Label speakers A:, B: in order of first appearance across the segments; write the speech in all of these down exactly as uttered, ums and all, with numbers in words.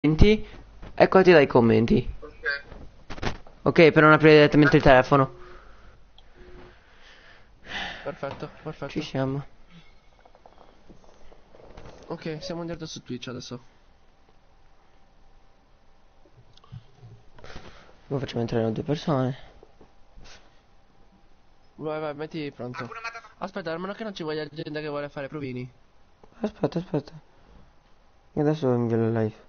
A: commenti, eccoti dai commenti.
B: Ok,
A: Ok, per non aprire direttamente il telefono.
B: perfetto,
A: Ci
B: perfetto.
A: siamo.
B: Ok, siamo in diretta su Twitch adesso.
A: Ora facciamo entrare due persone.
B: Vai, vai, metti pronto. Aspetta, almeno che non ci voglia gente che vuole fare provini.
A: Aspetta, aspetta. E adesso invio la live.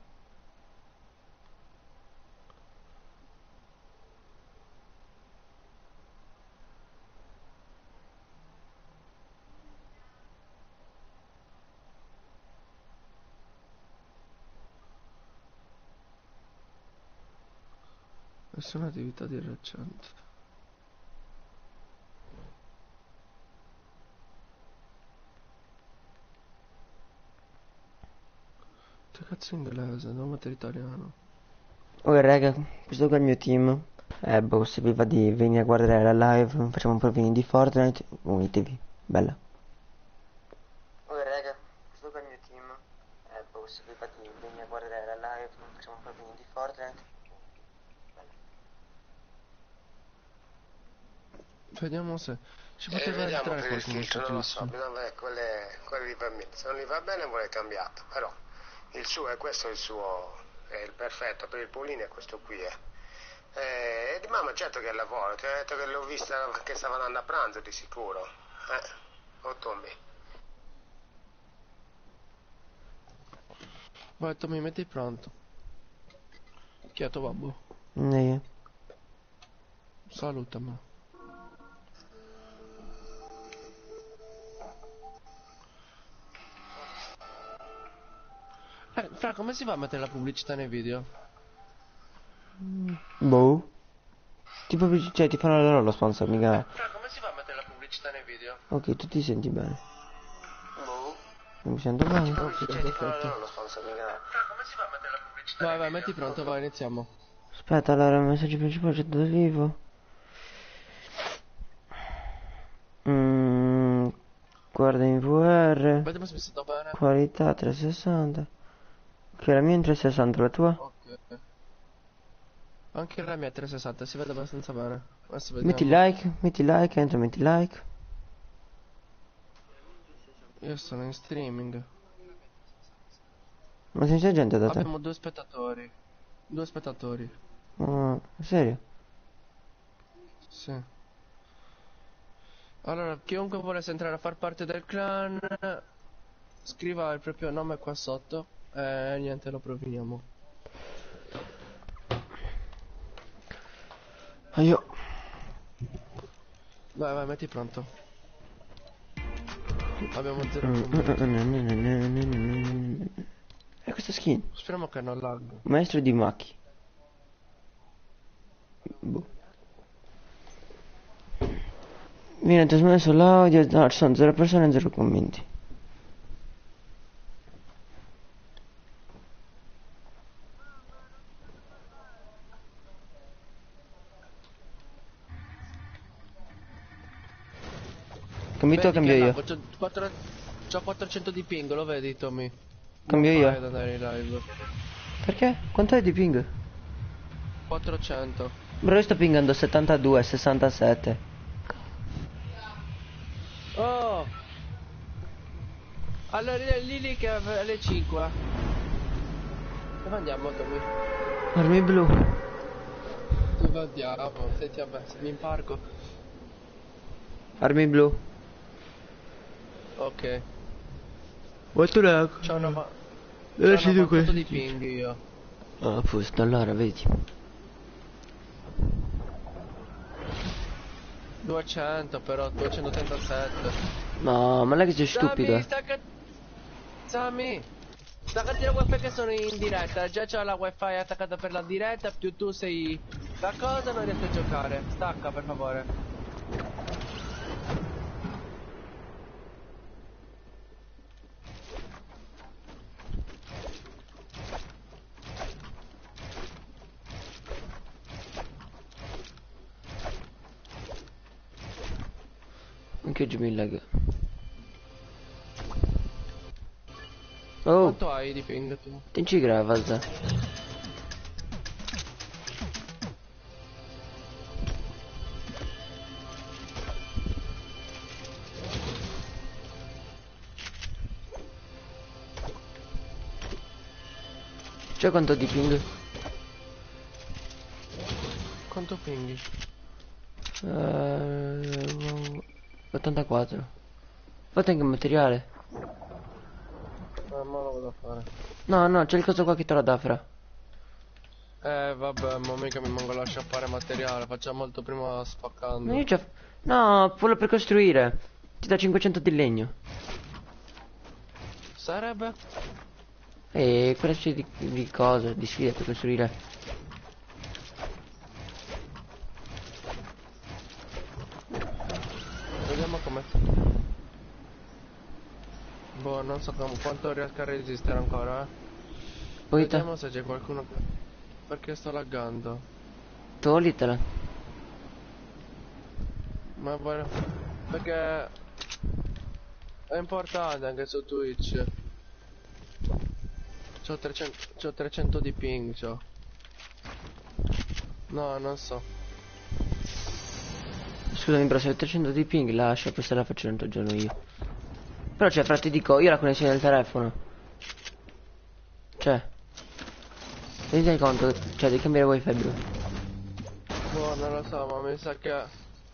B: Nessuna attività di recente. Che cazzo inglese, devo mettere italiano.
A: Ok raga, questo qua è il mio team. Eh, boh, se vi va di venire a guardare la live, facciamo un provini di Fortnite, unitevi. Bella. Ok raga, questo qua è il mio team. Eh, boh, se vi va di venire a guardare la live, facciamo un provini di Fortnite.
B: Vediamo se ci
C: E
B: poteva
C: vediamo
B: entrare
C: per il
B: qualcuno
C: filtro, non lo so,
B: gentilissimo.
C: bisogna vedere quelle, quelle gli va bene. Se non gli va bene vuole cambiato, però il suo è questo, il suo è il perfetto per il pulino, è questo qui è. E di mamma certo che lavoro, ti ho detto che l'ho vista che stava andando a pranzo di sicuro. Eh, o Tommy.
B: Vai Tommy, metti pronto. Chi è tuo babbo?
A: Eh,
B: Salutami. Eh, fra, come si fa a mettere la pubblicità nei video?
A: boh. Tipo, cioè, ti fanno loro lo sponsor, mica.
B: Fra, come si fa a mettere la pubblicità nei video?
A: Ok, tu ti senti bene.
C: Boh.
A: Non mi sento bene.
B: Ok,
C: Cioè, ti fanno
B: perfetto.
C: loro lo sponsor, mica.
B: Vai, vai, metti pronto, vai, iniziamo.
A: Aspetta, allora, messaggio principale c'è da vivo. Mm, guarda in V R.
B: Vediamo se mi sento bene.
A: Qualità trecentosessanta. Che la mia è in trecentosessanta, la tua?
B: Ok. Anche la mia è trecentosessanta, si vede abbastanza bene. Adesso
A: Metti
B: vediamo.
A: like, metti like, entra, metti like.
B: Io sono in streaming.
A: Ma se c'è gente da te?
B: Abbiamo due spettatori. Due spettatori.
A: Ah, serio?
B: Sì. Allora, chiunque volesse entrare a far parte del clan, scriva il proprio nome qua sotto. E niente, lo proviniamo.
A: Ah, io.
B: Vai, vai, metti pronto. Abbiamo zero
A: Mm,
B: commenti.
A: mm, mm, mm, mm, mm, mm, mm. E questa skin?
B: Speriamo che non lag.
A: Maestro di Maki. Boh. Viene trasmesso l'audio. No, ci sono zero persone e zero commenti. Cambio tu o
B: Vedi
A: cambio
B: che
A: io?
B: lag, c'ho quattro- c'ho quattrocento di ping, lo vedi Tommy? Non
A: Cambio
B: fai
A: io?
B: ad andare in live.
A: Perché? Quanto è di ping?
B: quattrocento.
A: Bro, io sto pingando settantadue, sessantasette.
B: Oh! Allora lì lì lì che è alle cinque. Dove andiamo Tommy?
A: Armi blu.
B: Dove andiamo? Senti a me, se mi imparco.
A: Armi blu.
B: Ok.
A: Molto lag.
B: C'ho una ma...
A: Dove
B: C'ho
A: ci tu
B: novantotto
A: questo?
B: di ping io.
A: Ah, posto, allora vedi.
B: duecento però, duecentotrentasette.
A: No, ma non è che sei stupido.
B: Sammy,
A: eh.
B: stacca... Sammy! Staccati la wifi che sono in diretta. Già c'ho la wifi attaccata per la diretta, più tu sei... La cosa non riesco a giocare. Stacca per favore.
A: Anche oggi mi lag. Oh,
B: Quanto hai di ping tu?
A: non ci grava, Zà. Cioè quanto di ping?
B: Quanto pinghi?
A: Uh, ottantaquattro. Fate anche materiale.
B: Eh, ma lo vado a fare.
A: No, no, c'è il coso qua che te la dà, fra.
B: Eh, vabbè, ma mica mi manco lascia fare materiale. Facciamo molto prima spaccando.
A: No, io già... No, quello per costruire. Ti dà cinquecento di legno.
B: Sarebbe?
A: E quella specie di, di cose, di sfide per costruire.
B: Vediamo come. Boh, non so com- quanto riesco a resistere ancora, eh.
A: Poi te,
B: Vediamo se c'è qualcuno che... Perché sto laggando.
A: toglitela.
B: Ma guarda... Perché... È importante anche su Twitch. C'ho trecento, c'ho trecento di ping, c'ho. No, non so.
A: Scusami, però se ho trecento di ping lascia, questa la faccio un altro giorno io. Però cioè, fra ti dico, io ho la connessione del telefono. Cioè... Tieni conto, cioè devi cambiare wifi, bro.
B: Boh, non lo so, ma mi sa che...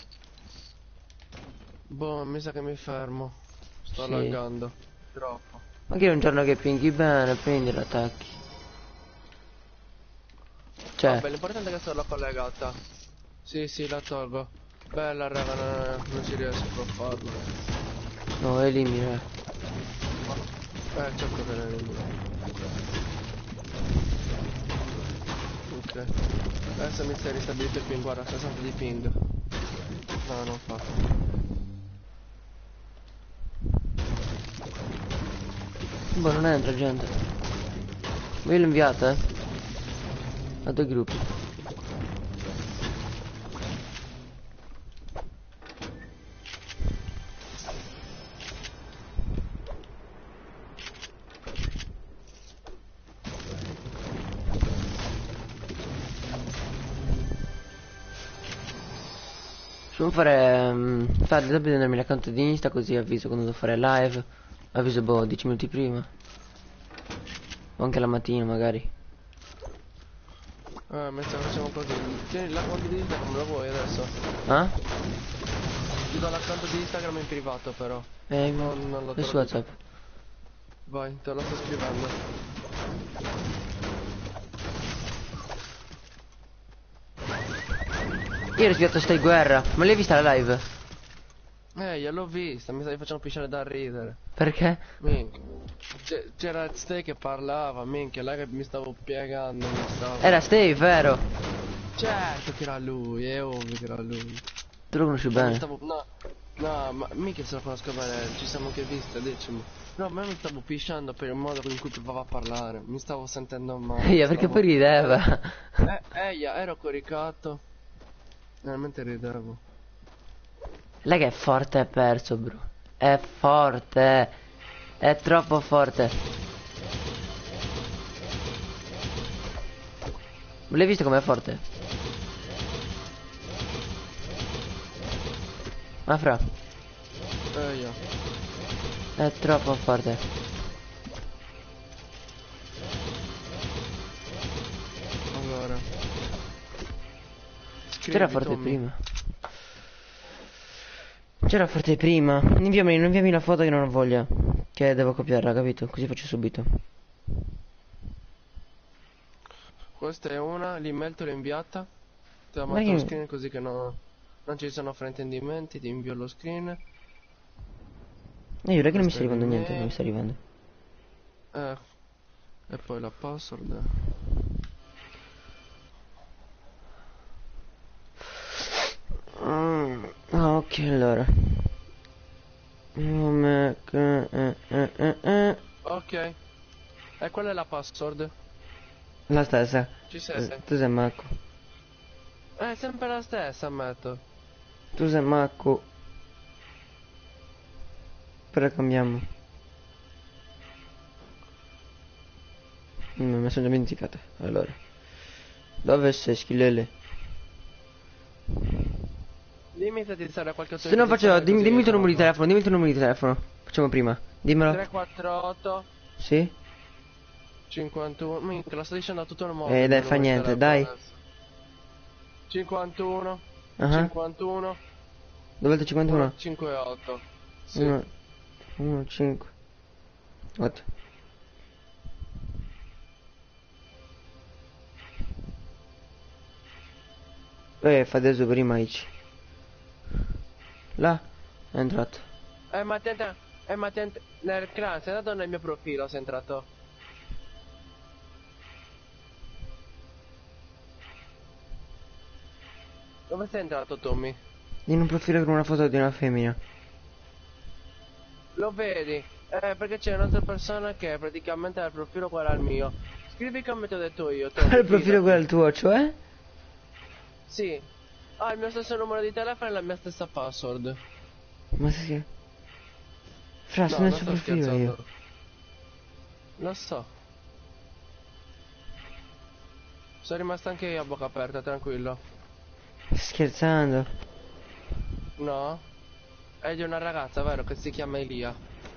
B: Boh, mi sa che mi fermo. Sto
A: Sì.
B: laggando. Troppo.
A: Magari un giorno che pinghi bene, prendi l'attacchi. Cioè...
B: Vabbè, l'importante è che sono collegata. Sì, sì, la tolgo. Bella, raga, non, non ci riesco a farlo.
A: No, elimina.
B: Eh, certo che ne elimino. Ok. Adesso mi si è ristabilito il ping, guarda, sessanta di ping. No, non fa.
A: Boh, non entra gente. Ma io l'ho inviata, eh. A due gruppi. Devo fare... Um, fare, devo prendermi l'account di Insta così avviso quando devo fare live. Avviso boh, dieci minuti prima. O anche la mattina magari.
B: Eh, mi sa che facciamo così. Tieni l'account di Instagram, lo vuoi adesso?
A: Ah?
B: Ti do l'account di Instagram in privato però.
A: Eh,
B: Non, non lo
A: su
B: trovo.
A: WhatsApp.
B: Vai, te lo sto scrivendo.
A: Io ho rischiato stai guerra. Ma l'hai vista la live?
B: Eh, io l'ho vista, mi stai facendo pisciare da ridere.
A: Perché?
B: Minchia. C'è- C'era Stay che parlava, minchia, là che mi stavo piegando, mi stavo...
A: Era Steve, vero?
B: Certo che era lui, è ovvio che era lui.
A: Tu lo conosci
B: Mi
A: bene.
B: stavo... No, no, ma mica se lo conosco bene, ci siamo anche visti, diciamo. No, ma io mi stavo pisciando per il modo in cui provava a parlare, mi stavo sentendo male.
A: Io perché
B: stavo...
A: poi rideva.
B: Eh, eh, io ero coricato. Veramente ridevo.
A: Lei che è forte, è perso, bro. È forte. È troppo forte. L'hai visto com'è forte? Ma fra,
B: Eh, io.
A: è troppo forte.
B: Allora.
A: C'era
B: Scrivi,
A: forte
B: Tommy.
A: prima. C'era forte prima. Inviami, non inviami la foto che non ho voglia. Che devo copiarla, capito? Così faccio subito.
B: Questa è una, l'email te l'ho inviata. Te la
A: Ma
B: metto lo
A: io-
B: screen così che no, non ci sono fraintendimenti, ti invio lo screen.
A: E io, che non mi sta
B: Questa è
A: arrivando niente,
B: l'email.
A: non mi sta arrivando.
B: Eh, e poi la password.
A: Mm, ah, ok, allora. Nome, eh, eh, eh, eh, eh.
B: Ok. E qual è la password?
A: La stessa.
B: Ci sei?
A: Eh, tu sei Marco.
B: È sempre la stessa, ammetto.
A: Tu sei Marco. Però cambiamo. Mm, mi sono dimenticato. Allora. Dove sei, schilele?
B: Dimmi se ti serve qualche
A: Se no faccio,
B: autorizzazione
A: dimmi,
B: così
A: dimmi il tuo
B: facciamo
A: numero di
B: qua.
A: telefono, dimmi il tuo numero di telefono. Facciamo prima. Dimmelo.
B: tre quattro otto
A: Sì?
B: cinquantuno. Minchia, lo sto dicendo a tutto il mondo.
A: Eh
B: il
A: dai,
B: mio
A: fa
B: numero di
A: niente,
B: telefono
A: dai.
B: adesso. cinquantuno.
A: Ah,
B: cinquantuno.
A: dove è il cinquantuno?
B: centocinquantotto. Sì.
A: uno, uno, cinque. otto. Eh, fa adesso prima Ici. Là, è entrato.
B: Eh, ma attenta. Eh, ma attenta. Nel clan, sei andato nel mio profilo, sei entrato. Dove sei entrato, Tommy?
A: In un profilo con una foto di una femmina.
B: Lo vedi? Eh, perché c'è un'altra persona che praticamente ha il profilo uguale al mio. Scrivi come ti ho detto io, Tommy.
A: Il profilo
B: fidati.
A: quello al tuo, cioè?
B: Sì. Ha il mio stesso numero di telefono e la mia stessa password.
A: Ma si... Fra,
B: No,
A: sono nel
B: non
A: suo
B: sto
A: profilo
B: scherzando.
A: io.
B: Lo so. Sono rimasto anche io a bocca aperta, tranquillo.
A: Scherzando.
B: No? È di una ragazza, vero, che si chiama Elia.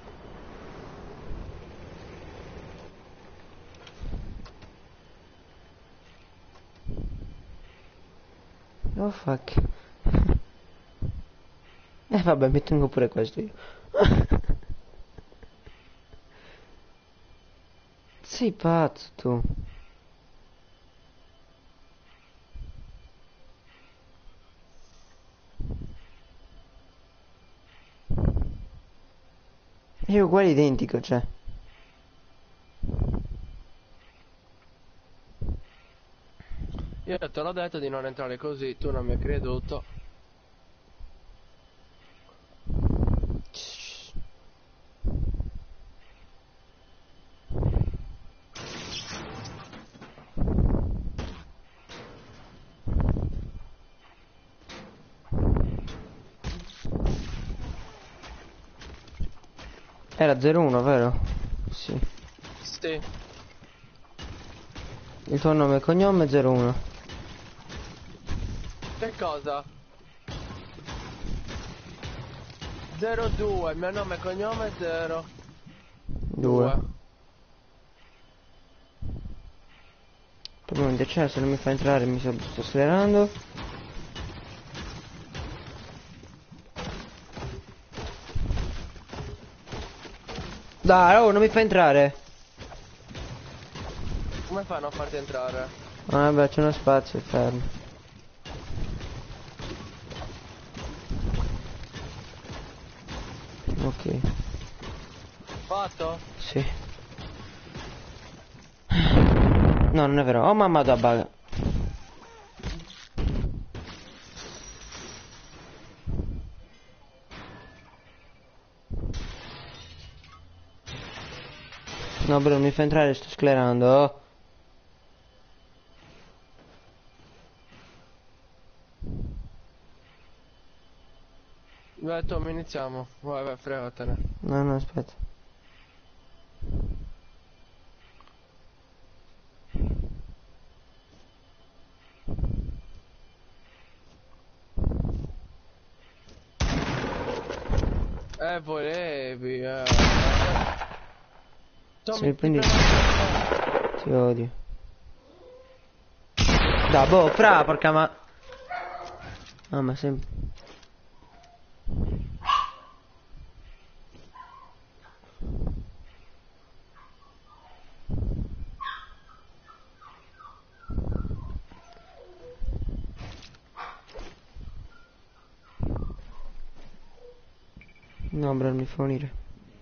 A: Oh fuck. Eh vabbè, mi tengo pure questo io. Sei pazzo tu. È uguale identico, cioè.
B: Io te l'ho detto di non entrare così, tu non mi hai creduto.
A: Era zero uno, vero? Sì.
B: Sì.
A: Il tuo nome e cognome è zero uno.
B: Che cosa? zero due, il mio nome e cognome è zero
A: due. Per un momento, cioè, se non mi fa entrare mi sto, sto accelerando. Dai, oh, non mi fa entrare.
B: Come fanno a farti entrare?
A: Ah, vabbè, c'è uno spazio, fermo. Ok.
B: Fatto?
A: Sì. No, non è vero. Oh mamma da bug. No, bro, non mi fa entrare, sto sclerando. Oh.
B: Beh, Tom, iniziamo. Vai, vai, fregatene.
A: No, no, aspetta.
B: Eh, volevi, eh. Tom,
A: Se mi
B: ti
A: prendi...
B: prendo-
A: Ti odio. Da, boh, fra, porca ma... Ah, ma sempre... No, bro, non mi fa unire.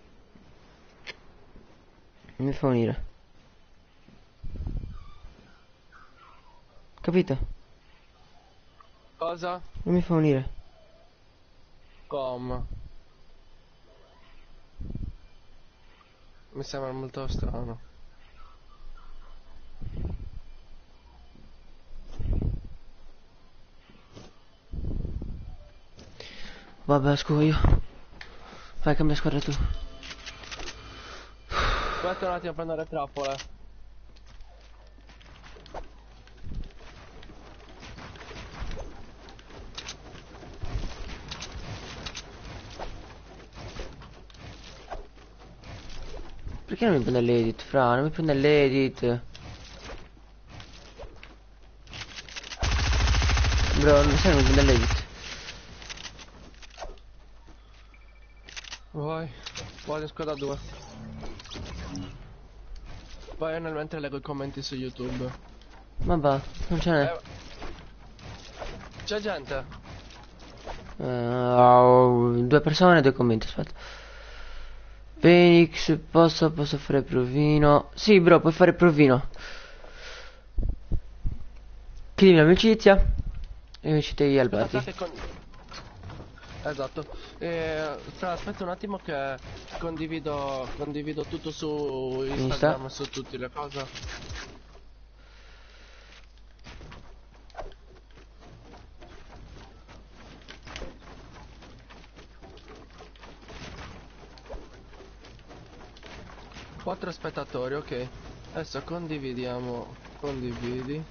A: Non mi fa unire. Capito?
B: Cosa?
A: Non mi fa unire.
B: Com. Mi sembra molto strano.
A: Vabbè, scusa io. Vai, cambia squadra tu.
B: Aspetta un attimo a prendere trappole.
A: Perché non mi prende l'edit, fra? Non mi prende l'edit. Bro, non sai, non mi prende l'edit.
B: Vai, vai in squadra due. Vai nel mentre leggo i commenti su YouTube.
A: Ma va, non ce n'è.
B: Eh, C'è gente.
A: Uh, due persone, due commenti, aspetta. Phoenix, posso, posso fare provino? Sì, bro, puoi fare provino. Chiedi l'amicizia e mi citi al party.
B: Aspetta che con... Esatto. Eh, fra, aspetta un attimo che condivido condivido tutto su Instagram,
A: Insta?
B: su tutte le cose. Quattro spettatori, ok. Adesso condividiamo. Condividi.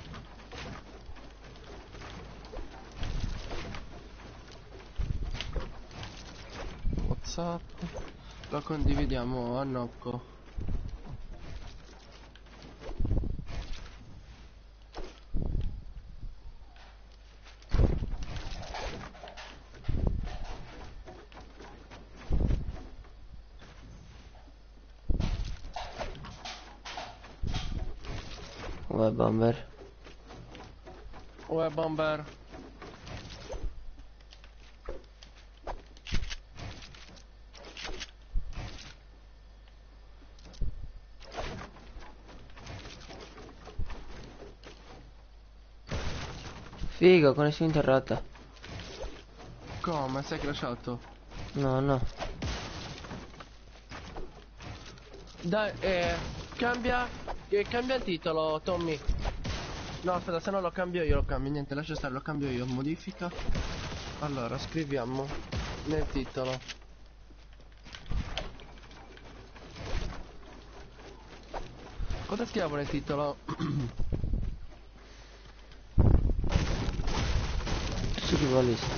B: WhatsApp. Lo condividiamo a Nocco.
A: Web bomber.
B: Uè bomber.
A: Figo, connessione interrotta.
B: Come? Sei crashato?
A: No, no.
B: Dai, eh, cambia, eh, cambia il titolo, Tommy. No, aspetta, se no lo cambio io, lo cambio, niente, lascia stare, lo cambio io, modifica. Allora, scriviamo nel titolo. Cosa scriviamo nel titolo?
A: Su chi vuole.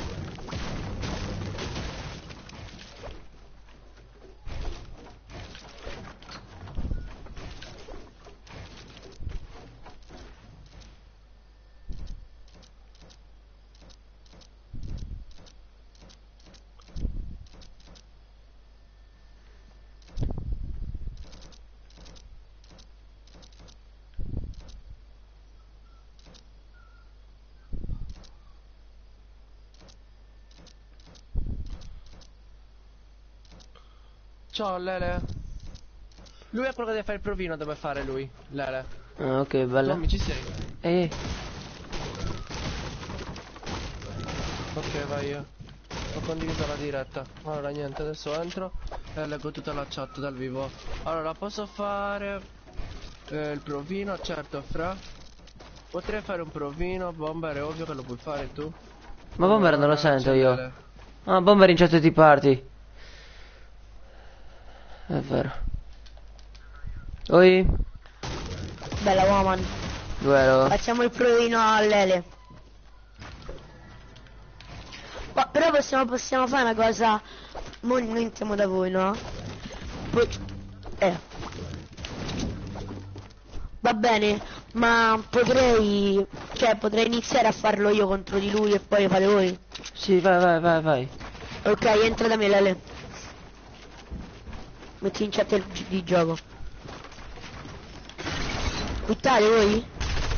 B: Ciao Lele. Lui è quello che deve fare il provino, deve fare lui, Lele.
A: Ah, ok, bella.
B: Tommy, ci sei?
A: Eh,
B: Ok, vai io. Ho condiviso la diretta. Allora niente, adesso entro e leggo tutta la chat dal vivo. Allora, posso fare eh, il provino? Certo, fra. Potrei fare un provino, bomber, è ovvio che lo puoi fare tu.
A: ma bomber non lo
B: Allora,
A: sento
B: c'è
A: io.
B: Lele.
A: Ah, bomber in chat ti parti. È vero. Oi?
D: Bella woman.
A: Duello.
D: Facciamo il provino a Lele. Ma però possiamo, possiamo fare una cosa. Mo noi iniziamo da voi, no? Poi. Eh. Va bene, ma potrei. Cioè potrei iniziare a farlo io contro di lui e poi fate voi.
A: Sì, vai, vai, vai, vai.
D: Ok, entra da me Lele. Metti in chat il gi- di gioco. Quittate voi?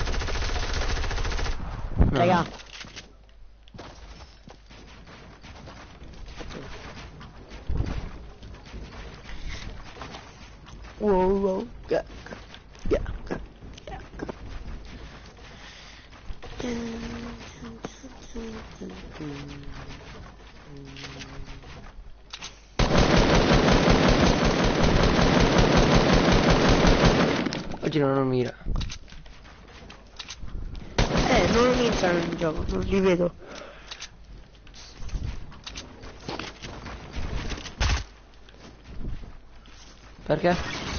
A: No.
D: Raga. Wow, wow. Yeah. Yeah. Yeah.
A: Oggi non mira.
D: Eh, non entrano in gioco, non li vedo.
A: Perché?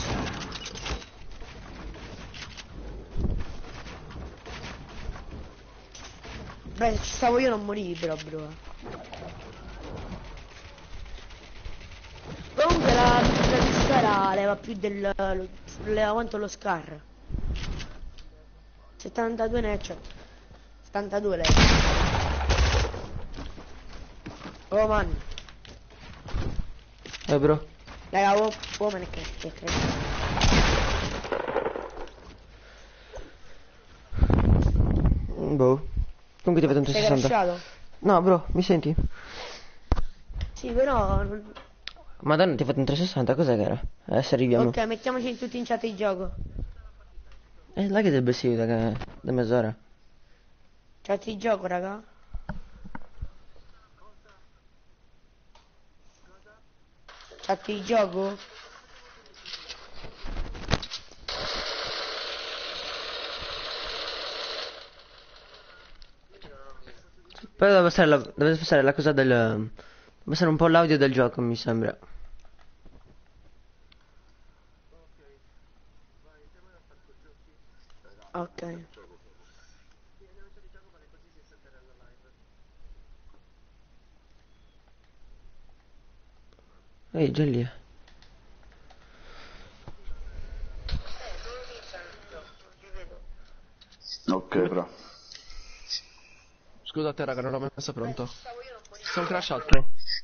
D: Beh, se ci stavo io non morivi però, bro. Comunque la, la Raga, leva più del... lo- leva quanto lo Scar. settantadue ne c'è. settantadue leva. Oh man.
A: Eh bro.
D: Raga, oh, oh man è che che credo.
A: Boh. Comunque ti ho fatto un
D: Sei
A: trecentosessanta.
D: crashato?
A: No bro, mi senti?
D: Sì, però... non-
A: Madonna, ti ho fatto un trecentosessanta, cos'è che era? Adesso arriviamo.
D: Ok, mettiamoci tutti in chat di gioco.
A: Eh, là che deve essere da, che- da mezz'ora.
D: Chat di gioco, raga. Chat di gioco?
A: Poi deve passare la, deve passare la cosa del... Deve passare un po' l'audio del gioco, mi sembra.
D: Ok.
A: Ehi, già lì.
E: Ok, però.
B: Scusate raga, non l'ho messo pronto. Sono crashato.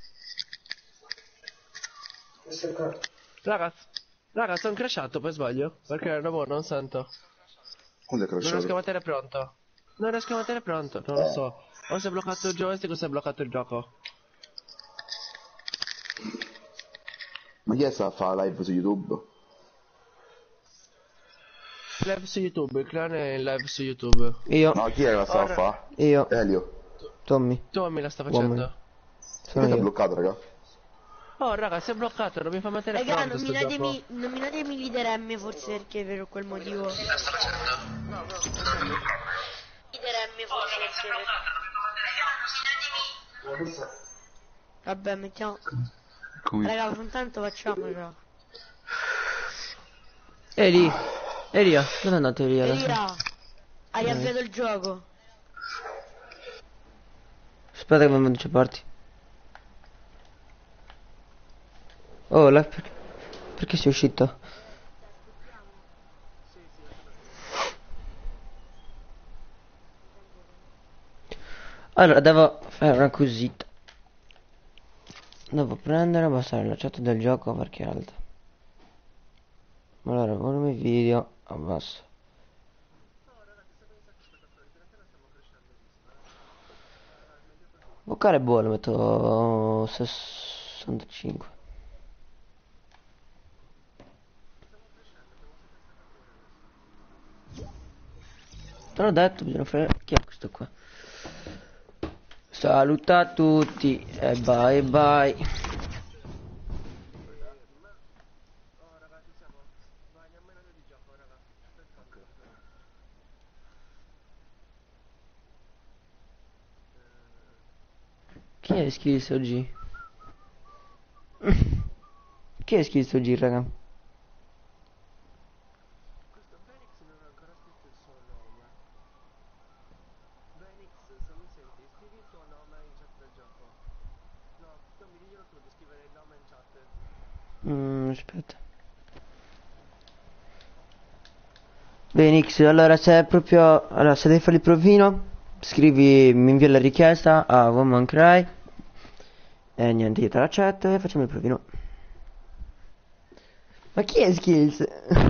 B: Raga, raga, sono crashato per sbaglio. Perché no, non sento.
E: Quando è
B: Non riesco a
E: crashato?
B: mettere pronto. Non riesco a mettere pronto, non lo so. O si è bloccato il joystick o si è bloccato il gioco.
E: Ma chi è sta a fare live su YouTube?
B: Live su YouTube, il clan è in live su YouTube.
A: Io.
E: No, chi è che la sta a
B: Ora-
E: fare?
A: Io.
E: Elio.
A: Tommy.
B: Tommy la sta
A: Uomini.
B: facendo.
A: Sono
E: Perché è
A: io.
E: bloccato, raga?
B: Oh raga, si è bloccato, non mi fa mettere
D: Raga,
B: pronto sto gioco.
D: nominatemi, nominatemi leader M forse perché per quel motivo. Leader M forse perché... Vabbè, mettiamo...
E: Come?
D: Raga, intanto facciamolo.
A: Eli. Elia. Dove è andato Elia?
D: Elira, hai avviato il gioco.
A: Aspetta che mi dice parti. Oh, là, perché, perché sei uscito? Allora, devo fare una cosita. Devo prendere e abbassare la chat del gioco perché è alta. Allora, volume video, abbasso. Vocale buono, metto sessantacinque. Te l'ho detto, bisogna fare... Chi è questo qua? Saluta a tutti e bye bye. Chi è scritto G? Chi è scritto G, raga?
B: Questo Phoenix non ha ancora scritto il suo nome. Phoenix, se mi senti, scrivi il tuo nome in chat del gioco. No, Tommy, diglielo tu di scrivere il nome in chat.
A: Mm, aspetta. Benix, allora se è proprio... Allora, se devi fare il provino, scrivi, mi invia la richiesta a Woman Cry. E niente, io te la chat e facciamo il provino. Ma chi è Skills?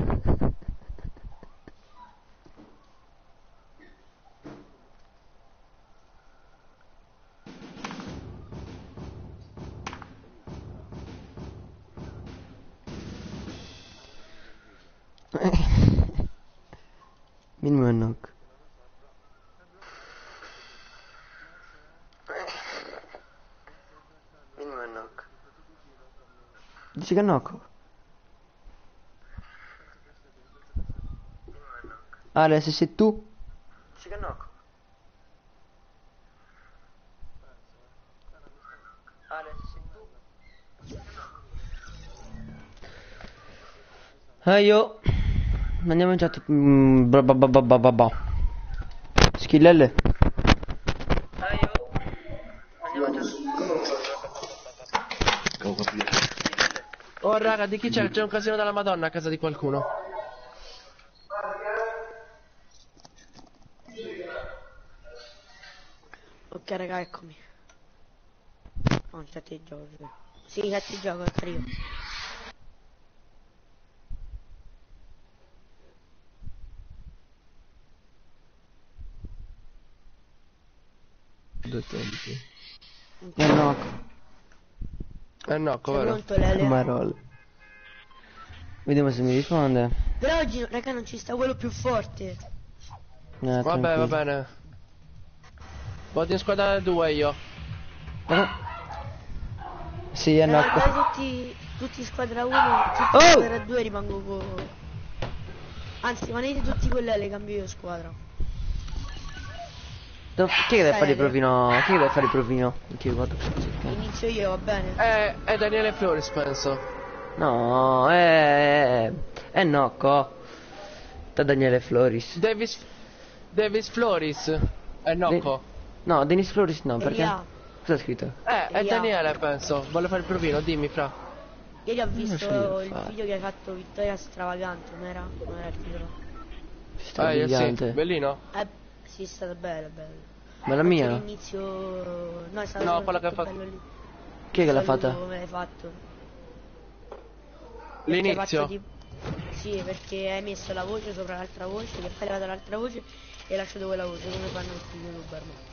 A: Minimo knock. Minimo knock. Dici che knock? Ale, se sei tu? Dici che knock? Ale, se sei tu? Ah, io... Andiamo in chat. Mm, bla bla bla bla bla bla bla. Schillelle. Ah, io... Andiamo in chat.
E: Devo capire.
A: Oh,
B: Oh raga, di chi c'è? C'è un casino della Madonna a casa di qualcuno.
D: Ok raga, eccomi. Oh, sette gioco, sì, sette gioco, arrivo.
B: Due tempi.
A: È no.
B: Eh no,
D: Sei
B: vero?
D: pronto Lele?
A: Marol. Vediamo se mi risponde.
D: Però oggi raga non ci sta quello più forte.
A: Eh,
B: Vabbè,
A: tranquillo.
B: va bene. Vado in squadra due io.
A: Eh? Sì, è
D: No,
A: no.
D: tutti, tutti squadra uno, tutti
A: Oh!
D: squadra due rimango con... Anzi, rimanete tutti con lei, le cambio io squadra.
A: Dov- Chi è che deve
D: Stai,
A: fare il
D: Ale.
A: provino? Chi è che deve fare il provino? Chi guarda.
D: Inizio io, va bene?
B: Eh, è Daniele Flores, penso.
A: No, è... è Nocco. Da Daniele Floris.
B: Davis... Davis Floris. È Nocco.
A: No, Denis Floris no, perché?
D: Elia,
A: Cosa ha scritto?
B: Eh, è
D: Elia.
B: Daniele, penso. Vuole fare il provino, dimmi, fra.
D: ieri ho
A: so io
D: visto il
A: fare.
D: video che hai fatto Vittoria Stravagante, non era? Non era il titolo.
A: Sta
B: Eh, io sì.
A: brillante.
B: Bellino.
D: Eh, sì, è stato bello, bello.
A: Ma la
D: Anche
A: mia?
D: l'inizio... No, è stato
B: No, quella che
D: soprattutto
B: ha fatto-
D: bello lì.
A: Chi è che l'ha
D: Saluto
A: fatta?
D: Come l'hai fatto? Perché hai
B: L'inizio.
D: fatto tipo- Sì, perché hai messo la voce sopra l'altra voce, che poi hai levato l'altra voce e hai lasciato quella voce, come fanno tutti i youtuber. mo.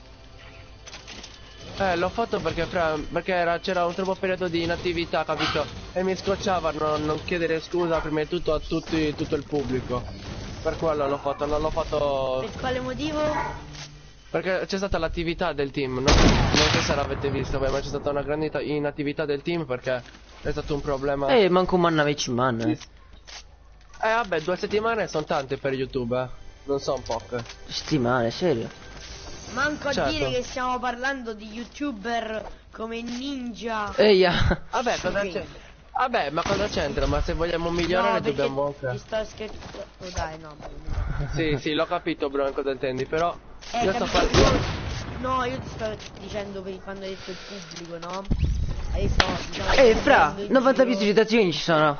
B: Eh, l'ho fatto perché fra, perché era- c'era un troppo periodo di inattività, capito? E mi scocciava non, non chiedere scusa prima di tutto a tutti, tutto il pubblico. Per quello l'ho fatto, non l'ho fatto
D: Per quale motivo?
B: perché c'è stata l'attività del team, non, non so se l'avete visto, beh, ma c'è stata una grande ita- inattività del team perché è stato un problema.
A: Eh, manco un manna veci man. Eh.
B: Eh vabbè, due settimane sono tante per YouTube, eh. Non sono poche.
A: Settimane, serio.
D: Manco a
B: Certo.
D: dire che stiamo parlando di youtuber come Ninja.
A: Eia.
B: Vabbè, cosa
D: Quindi.
B: c'è? Vabbè, ma cosa c'entra? Ma se vogliamo migliorare
D: No, perché
B: dobbiamo
D: ti
B: anche.
D: sto scherzando. Oh, dai, no.
B: Sì, sì, l'ho capito, bro, cosa intendi, però.
D: Eh,
B: io sto
D: capito?
B: parlando.
D: No, io ti sto dicendo per quando hai detto il pubblico, no? Adesso, diciamo,
A: Eh,
D: sto
A: fra,
D: prendendo in
A: novanta
D: giro.
A: visualizzazioni ci sono.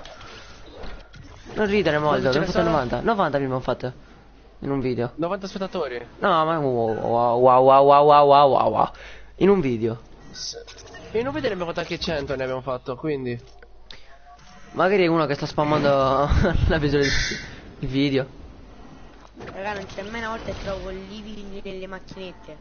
A: Non ridere molto,
B: Quanto ce
A: abbiamo
B: ne
A: fatto
B: sono?
A: novanta. novanta abbiamo fatto. In un video.
B: novanta spettatori.
A: No, ma wow wow wow wow wow wow wow wow wow. In un video.
B: E non vedere abbiamo fatto anche cento, ne abbiamo fatto, quindi.
A: Magari è uno che sta spammando la visualizzazione. Il video.
D: Raga, non c'è mai una volta che trovo il living nelle macchinette.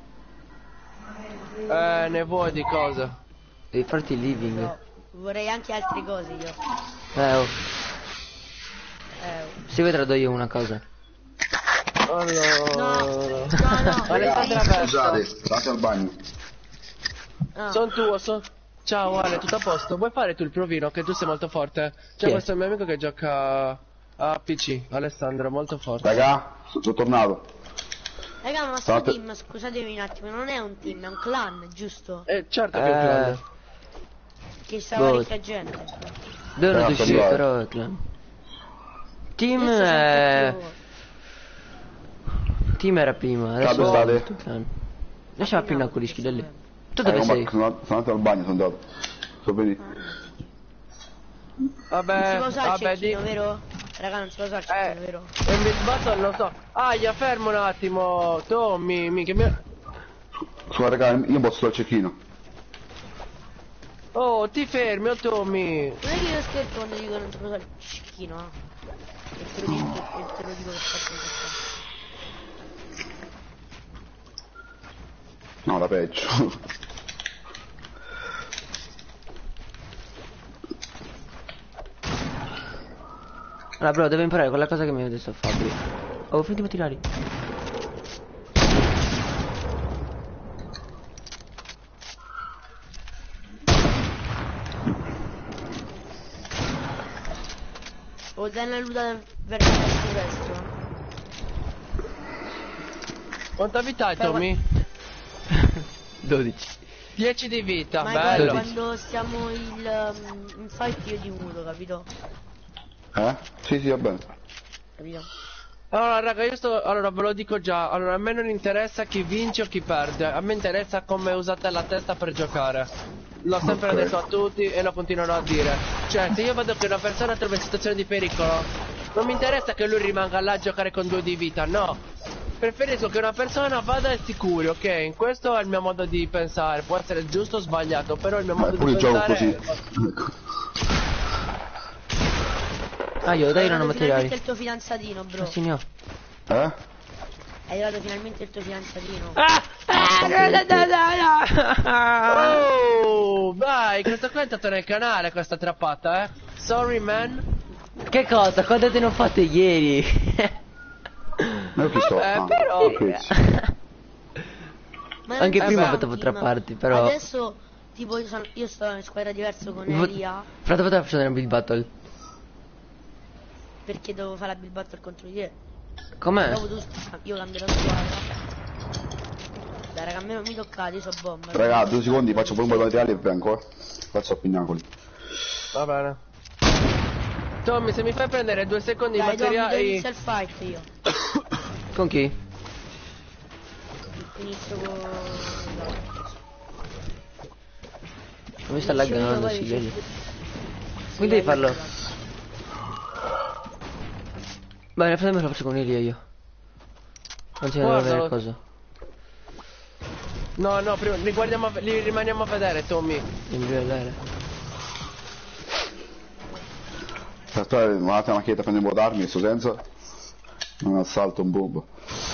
B: Eh, ne vuoi di cosa?
A: Devi farti il living.
D: No, vorrei anche altre cose io.
A: Eh, oh.
D: Eh,
A: Se vedrà do io una cosa.
B: Allora.
D: no, no, no.
B: Alessandra
D: vorrei-
E: Scusate, state al bagno.
D: Ah,
B: Sono tuo, so... Ciao Ale, tutto a posto? Vuoi fare tu il provino? Che tu sei molto forte.
A: Chi
B: C'è
A: è?
B: questo mio amico che gioca a P C, Alessandro, molto forte.
E: Raga, so- sono tornato.
D: raga, ma sto
E: State-
D: team, scusatemi un attimo, non è un team, è un clan, giusto?
B: Eh, certo che è un
A: Eh,
B: clan.
D: Che sta
A: boh.
D: parecchia gente.
A: Devono
E: Ragazzi,
A: uscire,
E: allora.
A: però è clan. Team
D: Adesso c'è
A: è...
D: anche
A: Team era prima, adesso
E: Dove
A: è
E: state?
A: tutto clan. Lasciamo appena con gli da lì. Tu
E: Eh,
A: dove
E: ma
A: sei?
E: sono, sono andato al bagno, sono andato. Sto venendo.
D: Non si
B: Vabbè,
D: può usare il
B: vabbè, di...
D: cecchino, vero? Raga, non si può usare il
B: Eh,
D: cecchino, vero?
B: e il battle non so. Aia, fermo un attimo, Tommy, mi che mi...
E: Scusa raga, io posso al cecchino.
B: Oh, ti fermi, oh Tommy.
D: Non è che io scherzo quando dico non si può usare il cecchino, eh? E te lo dico, e te lo dico per forza.
E: No, la peggio.
A: Allora, bro, devo imparare quella cosa che mi ha detto Fabri. Oh, finiti di tirare.
D: O dai una luda verso il destro.
B: Quanta vita hai,
D: Beh,
B: Tommy?
A: dodici.
B: dieci di vita,
D: Ma
B: bello.
D: guarda, quando stiamo il, um, in fight io ti muto, capito?
E: Eh? Sì, sì, va bene.
D: Capito?
B: Allora raga, io sto... Allora ve lo dico già. Allora a me non interessa chi vince o chi perde. A me interessa come usate la testa per giocare. L'ho sempre
E: Ok.
B: detto a tutti e lo continuerò a dire. Cioè, se io vedo che una persona trova in situazione di pericolo, non mi interessa che lui rimanga là a giocare con due di vita, no. Preferisco che una persona vada al sicuro, ok? Questo è il mio modo di pensare. Può essere giusto o sbagliato, però il mio
E: Ma
B: modo
E: pure
B: di
E: il gioco
B: pensare
E: così.
A: Ah, io dai,
D: È
A: erano
D: arrivato
A: materiali.
D: finalmente il tuo fidanzatino, bro.
A: Ah, sì, ne ho.
E: Eh?
D: È arrivato finalmente il tuo fidanzatino.
A: Ah! Ah! No, no, no, no, no.
B: Oh, vai, questo qua è entrato nel canale, questa trappata, eh. Sorry, man.
A: Che cosa? Quando te ne ho fatte ieri?
E: Ma io chi sto?
B: Vabbè,
E: Ah,
B: però-
E: che quiz.
D: Ma
A: Anche
D: non
B: prima
D: c'è
B: ho
A: fatto
D: un
A: tre
D: team.
A: parti, però-
D: Adesso, tipo, io, sono, io sto in squadra diversa con
A: Vo-
D: Elia.
A: Frate, poteva facere una build battle.
D: Perché devo fare la build battle contro di te.
A: Com'è?
D: Dopo tu, io cambio la squadra. Dai raga, a me non mi toccate, io so bomba.
E: Raga, due secondi, faccio pure un po' di materiali e vengo, eh. Faccio a pignacoli.
B: Va bene. Tommy, se mi fai prendere due secondi di
D: Dai, Dom, devo
B: materiali...
D: iniziare il fight io.
A: Con chi?
D: Inizio con...
A: Mi sta
D: Inizio io,
A: laggando,
D: poi
A: si
D: vi-
A: vede.
D: Sì,
A: Quindi devi
D: dai,
A: farlo.
D: dai.
A: Bene, me lo faccio con Elia io. Non c'è da
B: Guardalo.
A: avere cosa.
B: No, no, prima li guardiamo, a- li rimaniamo a vedere, Tommy.
A: Devi vedere.
E: Aspetta, un attimo, una chieta, prendo un po' d'armi, in questo senso. Un assalto, un boom.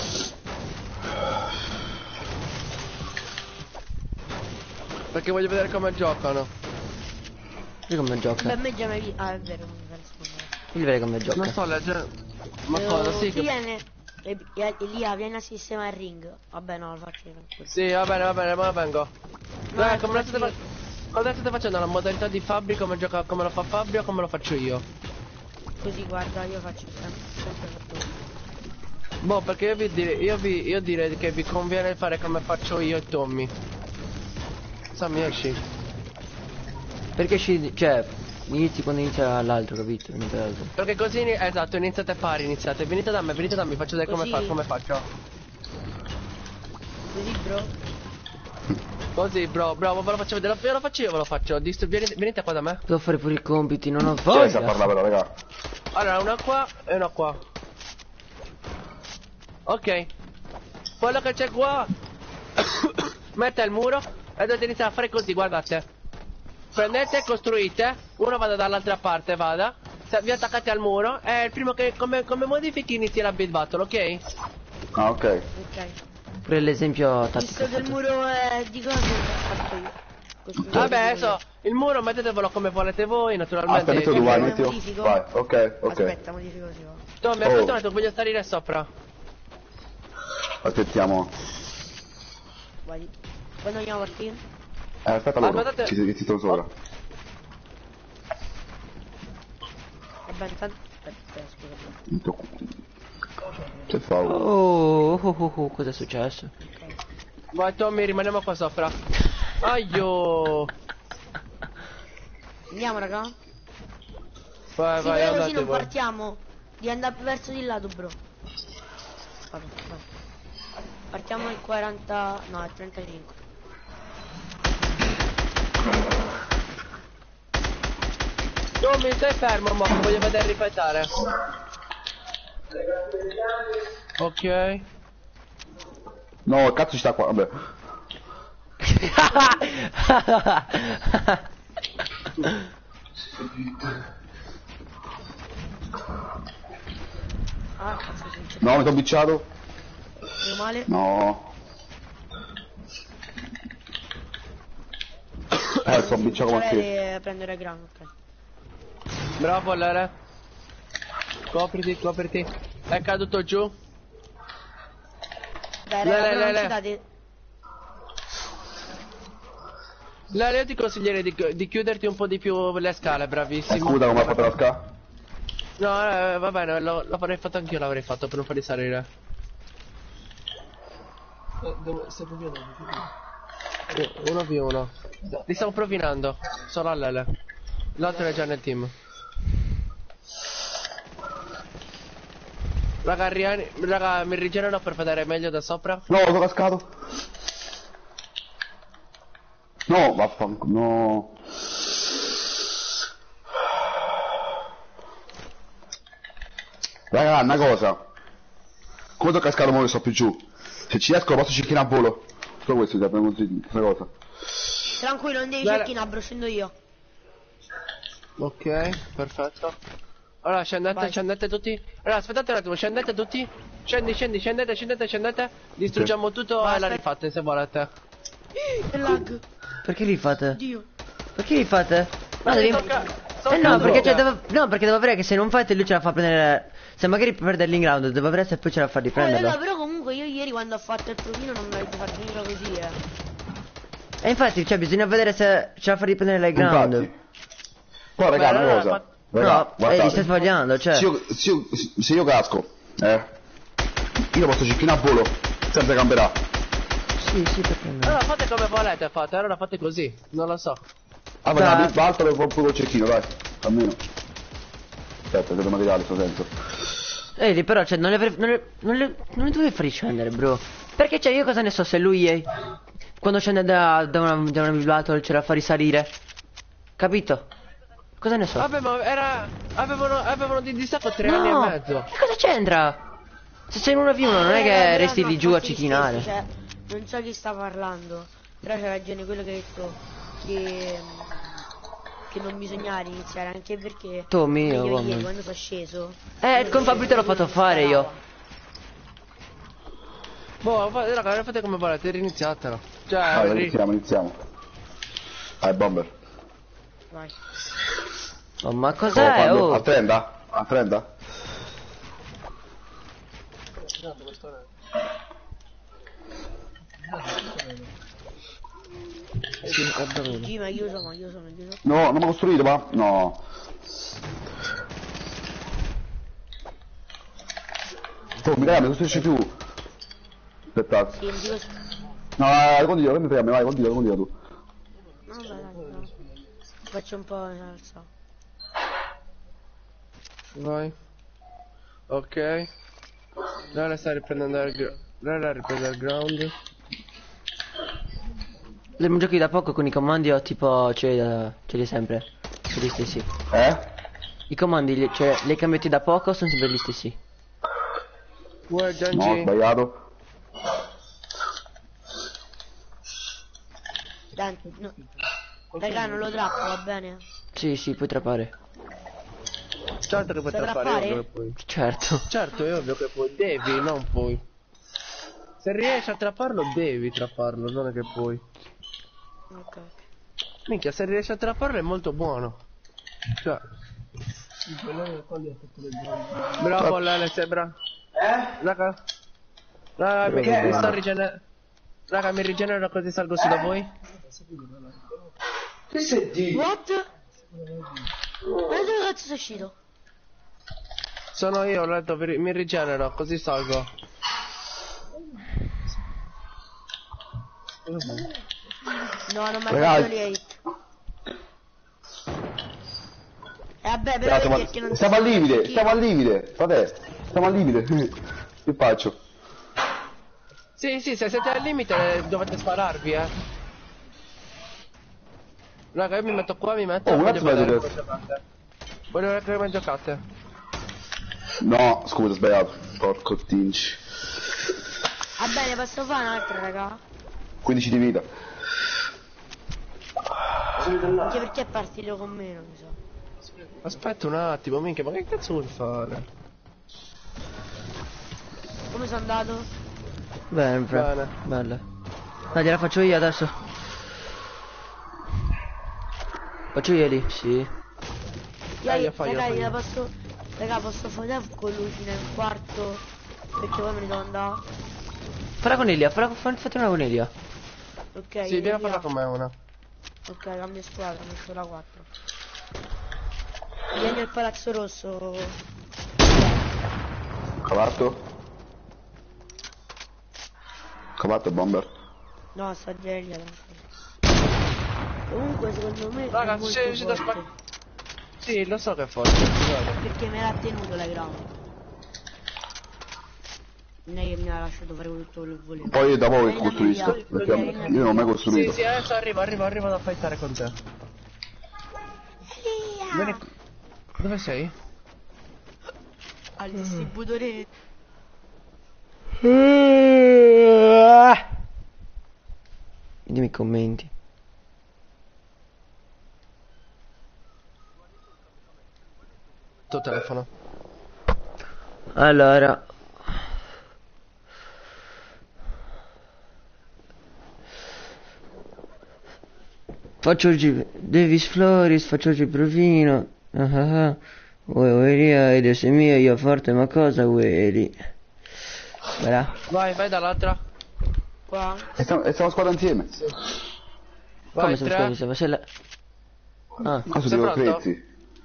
B: Perché voglio vedere come giocano.
A: Vedi come
D: Beh,
A: gioca.
D: a me già mi... Ah, è vero, non mi penso con me.
A: Devi vedere come
B: Non
A: gioca.
B: sto leggendo. Ma
D: Eh,
B: cosa? Sì,
D: chi
B: che...
D: viene? E- e- Elia, vieni a sistemare il ring. Vabbè, no, lo faccio io tranquillo.
B: Sì, va bene, va bene, ma vengo. Dai,
D: ecco,
B: come lo
D: faccio
B: state,
D: io.
B: fa- cosa state facendo? La modalità di Fabri, come gioca, come lo fa Fabri o come lo faccio io?
D: Così, guarda, io faccio sempre, sempre fatto io.
B: Boh, perché io vi direi, io vi, io direi che vi conviene fare come faccio io e Tommy. Sammy, esci.
A: Perché sci... cioè, inizi quando inizia l'altro, capito? Inizia l'altro.
B: Perché così, ini- esatto, iniziate pari, iniziate. Venite da me, venite da me, faccio vedere come,
D: Così.
B: fa, come faccio.
D: Così, bro.
B: Così, bro, bravo, ve lo faccio vedere, ve lo faccio io, ve lo faccio. Dist- venite, venite qua da me.
A: Devo fare pure i compiti, non ho
E: Chi è che sa
A: voglia.
E: parlare però, raga?
B: Allora, una qua e una qua. Ok. Quello che c'è qua mette il muro e dovete iniziare a fare così, guardate. Prendete e costruite. Uno vada dall'altra parte, vada. Se vi attaccate al muro e il primo che come, come modifichi inizia la build battle, ok?
E: Ah, ok.
D: Ok.
A: Pure l'esempio tattico.
D: Visto che il muro è di cosa, faccio io. Costruisco
B: Vabbè,
D: io.
B: adesso il muro mettetevelo come volete voi, naturalmente.
E: Aspetta, tu vai,
D: Come
E: mettilo.
D: modifico?
E: Vai, ok, ok.
D: Aspetta, modifico così. va.
B: Tommy,
E: Oh.
B: aspetta un attimo, voglio salire sopra.
E: Aspettiamo.
D: Vai. Quando andiamo a partire?
E: Eh, aspetta loro,
B: Aspettate.
E: ci si ci sto sopra.
D: Vabbè, intanto... Aspetta, scusa.
E: Non tocco. Che fa?
A: Oh, oh, oh, oh, cosa è successo?
B: Vai Tommy, rimaniamo qua sopra. Aio.
D: Andiamo, raga?
B: Vai,
D: Sì,
B: vai,
D: però così
B: andate
D: non
B: voi.
D: partiamo. Di andare verso di lato, bro. Vado, vai. Partiamo il quaranta... No, il trentacinque.
B: Tommy, stai fermo, mo, che voglio vedere ripetare. Ok.
E: No, cazzo ci sta qua, vabbè.
D: Ah, cazzo, sì.
E: No, mi sono bicciato.
D: Meno male.
E: No. Eh, sono bicciato come te.
D: Deve prendere grano, ok.
B: Bravo, Lere. Copriti, copriti. È caduto giù.
D: Dai,
B: Le,
D: raga,
B: le,
D: però
B: le,
D: non
B: le.
D: ci date...
B: Lere, io ti consiglierei di, di chiuderti un po' di più le scale,
E: Eh,
B: bravissimo.
E: scusa, come ha fatto la sca?
B: No, eh, va bene, lo, l'avrei fatto anch'io, l'avrei fatto per non farli salire. Eh, dove, sei proprio dove? Uno più uno. Li stiamo provinando. Solo a Lele. L'altro è già nel team. Raga, riani- raga, mi rigenerano per vedere meglio da sopra.
E: No, sono cascato. No, vaffanculo, no. Raga, una cosa. Come tocca scalo mo che sto più giù? Se ci riesco lo posso cecchina a volo. Solo questo ti abbiamo questa cosa.
D: Tranquillo, non devi
B: Bene.
D: cecchina, bro, scendo io.
B: Ok, perfetto. Allora scendete,
D: Vai.
B: scendete tutti. Allora aspettate un attimo, scendete tutti. Scendi, scendi, scendete, scendete, scendete. Distruggiamo tutto
D: Vai,
B: e la
D: aspetta.
B: rifate se volete.
D: Che lag.
A: Perché li fate?
D: Dio.
A: Perché li fate? Ma
B: Dai,
A: devi...
B: tocca-
A: Eh
B: tocca
A: no,
B: a
A: perché
B: voi.
A: cioè, devo... no, perché devo vedere che se non fate lui ce la fa prendere. Se magari perde il ground, devo vedere se poi ce la fa
D: Oh, raga,
A: riprenderlo.
D: però comunque io ieri quando ho fatto il provino non me l'avete fatto finire così, eh.
A: E infatti, cioè, bisogna vedere se ce la fa riprendere il ground.
E: Infatti. Poi raga,
B: Beh,
E: una
B: allora,
E: cosa.
B: ma-
E: Raga,
A: No, eh,
E: guardate.
A: li stai sbagliando, cioè.
E: Se io, se io, se io casco, eh, io lo posso cecchina a volo, sempre cambierà.
A: Sì, sì, perché no.
B: Allora fate come volete, fate, allora fate così, non lo so.
E: Ah,
A: Dai.
E: ma la alta lo fa pure col cecchino, dai. Almeno. Aspetta, vedo materiale, sto senso.
A: Ehi, però, cioè, non le, avrei- non le, non le, non le dovevi far scendere, bro. Perché, cioè, io cosa ne so se lui è... Quando scende da, da una, da una vibrato ce la fa risalire. Capito? Cosa ne so?
B: Vabbè, ma era... avevano, avevano di distacco tre
A: No,
B: anni e mezzo.
A: che cosa c'entra? Se sei in uno v uno non è
D: Eh,
A: che
D: però
A: resti
D: no,
A: lì giù a
D: fatti gli
A: cichinare.
D: stessi, cioè, non so chi sta parlando. Però c'è ragione quello che hai detto. Che... Che non bisognava iniziare, anche perché...
A: Tommy,
D: io
A: oh,
D: ieri
A: mamma.
D: quando sono sceso...
A: Eh, con Fabri te l'ho fatto fare io.
B: Boh, fate, raga, fate come volete, riniziatelo. Cioè,
E: Vai,
B: ri-
E: iniziamo, iniziamo. Vai, bomber.
D: Vai.
A: Oh, ma
E: Oh,
A: cos'è?
E: Fabio,
A: Oh,
E: a trenta? A trenta?
D: Sì, ma io sono, io sono, io sono.
E: No, non mi ha costruito, ma... No. Oh, mi raga, mi costruisci tu. Aspettate.
D: Sì, non dico...
E: No, vai, condivido, che mi frega, vai, condivido, condivido tu.
D: No, dai, dai, no. Faccio un po' in alza.
B: vai. Ok. Ora sta riprendendo il gr- Ora riprende il ground.
A: se giochi da poco con i comandi ho tipo, ce, ce li sempre. Sono gli stessi.
E: Eh?
A: I comandi, li- cioè, li hai cambiati da poco sono sempre gli stessi.
B: Uè,
E: No, ho
B: Giangi.
E: sbagliato.
D: Dai, no. Raga, non lo trappo, va bene?
A: Sì, sì, puoi trappare.
B: Certo che puoi
D: Sai
B: trappare,
D: trappare?
B: è ovvio che puoi.
A: Certo.
B: Certo, è ovvio che puoi. Devi, non puoi. Se riesci a trapparlo, devi trapparlo, non è che puoi.
D: Ok.
B: Minchia, se riesci a trapparlo è molto buono. Cioè. Bravo, Lele, sei bravo. Eh? Raga. Raga, mi, mi sto rigenerando. Raga, mi rigenero così salgo su da voi.
F: Che sei di?
D: What? Ma dove cazzo sei uscito?
B: Sono io, ho letto, vi ri- mi rigenero, così salgo.
D: No, non mi
E: Raga.
D: ha fatto lì. E vabbè, però
E: Ragazzi,
D: vedi
E: ma
D: perché non
E: stiamo al
D: si-
E: limite, stiamo al limite, frate, stiamo al limite. Che faccio?
B: Sì, sì, se siete al limite dovete spararvi, eh. Raga, io mi metto qua, mi metto.
E: Oh, un
B: voglio
E: attimo,
B: vedere
E: vedete.
B: come giocate. Voglio vedere come giocate.
E: No, scusa, ho sbagliato. Porco tinci.
D: Va bene, posso fare un'altra, raga?
E: quindici di vita.
D: Anche perché è partito con me, non so.
B: Aspetta un attimo, minchia, ma che cazzo vuoi fare?
D: Come sono andato?
A: Bene, bro.
B: Bene.
A: Bella. Dai, gliela faccio io adesso. Faccio io lì, sì.
B: Dai,
D: Io,
B: fai,
D: raga,
B: fai.
D: gliela posso... Raga, posso fare con lui fino al quarto? Perché poi me ne devo andare.
A: Falla con Elia, falla, fa- fate una con Elia.
D: Ok,
B: Sì, vieni a
D: via.
B: farla con me una.
D: Ok, cambio squadra, metto la quattro. Vieni al palazzo rosso.
E: Cavatto? Cavatto e bomber.
D: No, sta genia. Comunque secondo me
B: Raga,
D: è molto
B: sei riuscito a
D: forte,
B: spa- Sì, lo so che è forte, scusate.
D: perché me l'ha tenuto la ground. Non è che mi ha lasciato fare tutto quello che volevo.
E: Poi da voi
D: Vieni,
E: costruisco,
D: vieni,
E: perché
D: vieni, vieni.
E: io non ho mai
B: Sì,
E: costruito.
B: sì, adesso arrivo, arrivo, arrivo ad affightare con te. Vieni. Dove sei?
D: Al distributore.
A: Dimmi i commenti.
B: Tuo telefono.
A: Allora. Faccio il G... Davis Floris, faccio il provino. Ah ah ah. Vuoi vuoi ed se mio io forte ma cosa vuoi? Voilà.
B: Vai, vai dall'altra.
D: Qua.
E: E siamo, e siamo squadra insieme.
B: Vai,
A: Come se
B: tre.
A: mi se la... Ah.
E: Cosa
B: Sei
E: devo
B: pronto?
E: crezzi?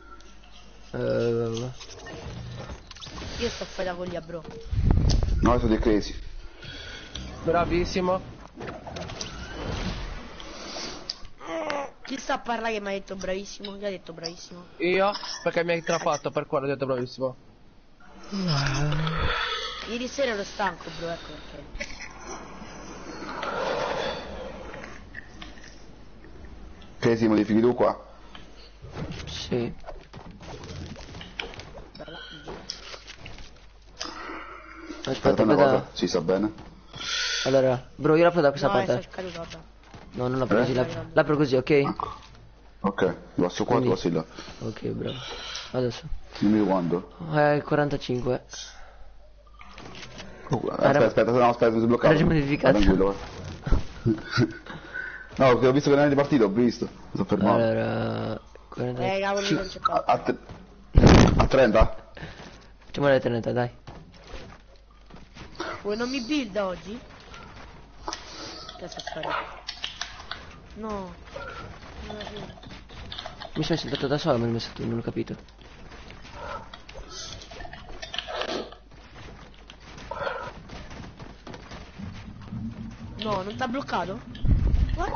A: Uh,
D: Io sto a fare la collia, bro.
E: No, sono dei crezi.
B: Bravissimo.
D: Chi sta a parlare che mi ha detto bravissimo? Chi ha detto bravissimo?
B: Io? Perché mi hai trafatto, per quello ho detto bravissimo.
D: Ieri sera ero stanco, bro, ecco perché.
E: Crezi modifichi tu qua?
A: sì.
D: Bella.
E: Aspetta
A: Aspetta,
E: una cosa,
A: aspetta.
E: si sta bene.
A: Allora, bro, io la apro da questa
D: No, è
A: parte.
D: stato caduto, vabbè.
A: No, non l'apro
E: Eh?
A: così, l'apro l'apro così, ok?
E: Ecco. Ok, io passo qua, tu
A: Quindi-
E: passi là.
A: Ok, bravo. Adesso.
E: Dimmi quando.
A: Eh, quarantacinque.
E: Oh, aspetta,
A: Era-
E: aspetta, no, aspetta, mi sono bloccato.
A: era già modificato.
E: Vai, tranquillo, vai. No, perché ho visto che non eri partito, ho visto. Mi sono fermato.
A: Allora,
D: Eh, cavolo, mi
A: quarantacinque.
D: non c'è
E: A,
D: fatto.
E: a, tre- a trenta?
A: Facciamo le trenta, dai.
D: Vuoi non mi build oggi? Adesso sparo. No. Non la vedo.
A: Mi sono saltato da solo, me l'hai messo tu, non ho capito.
D: No, non t'ha bloccato? What?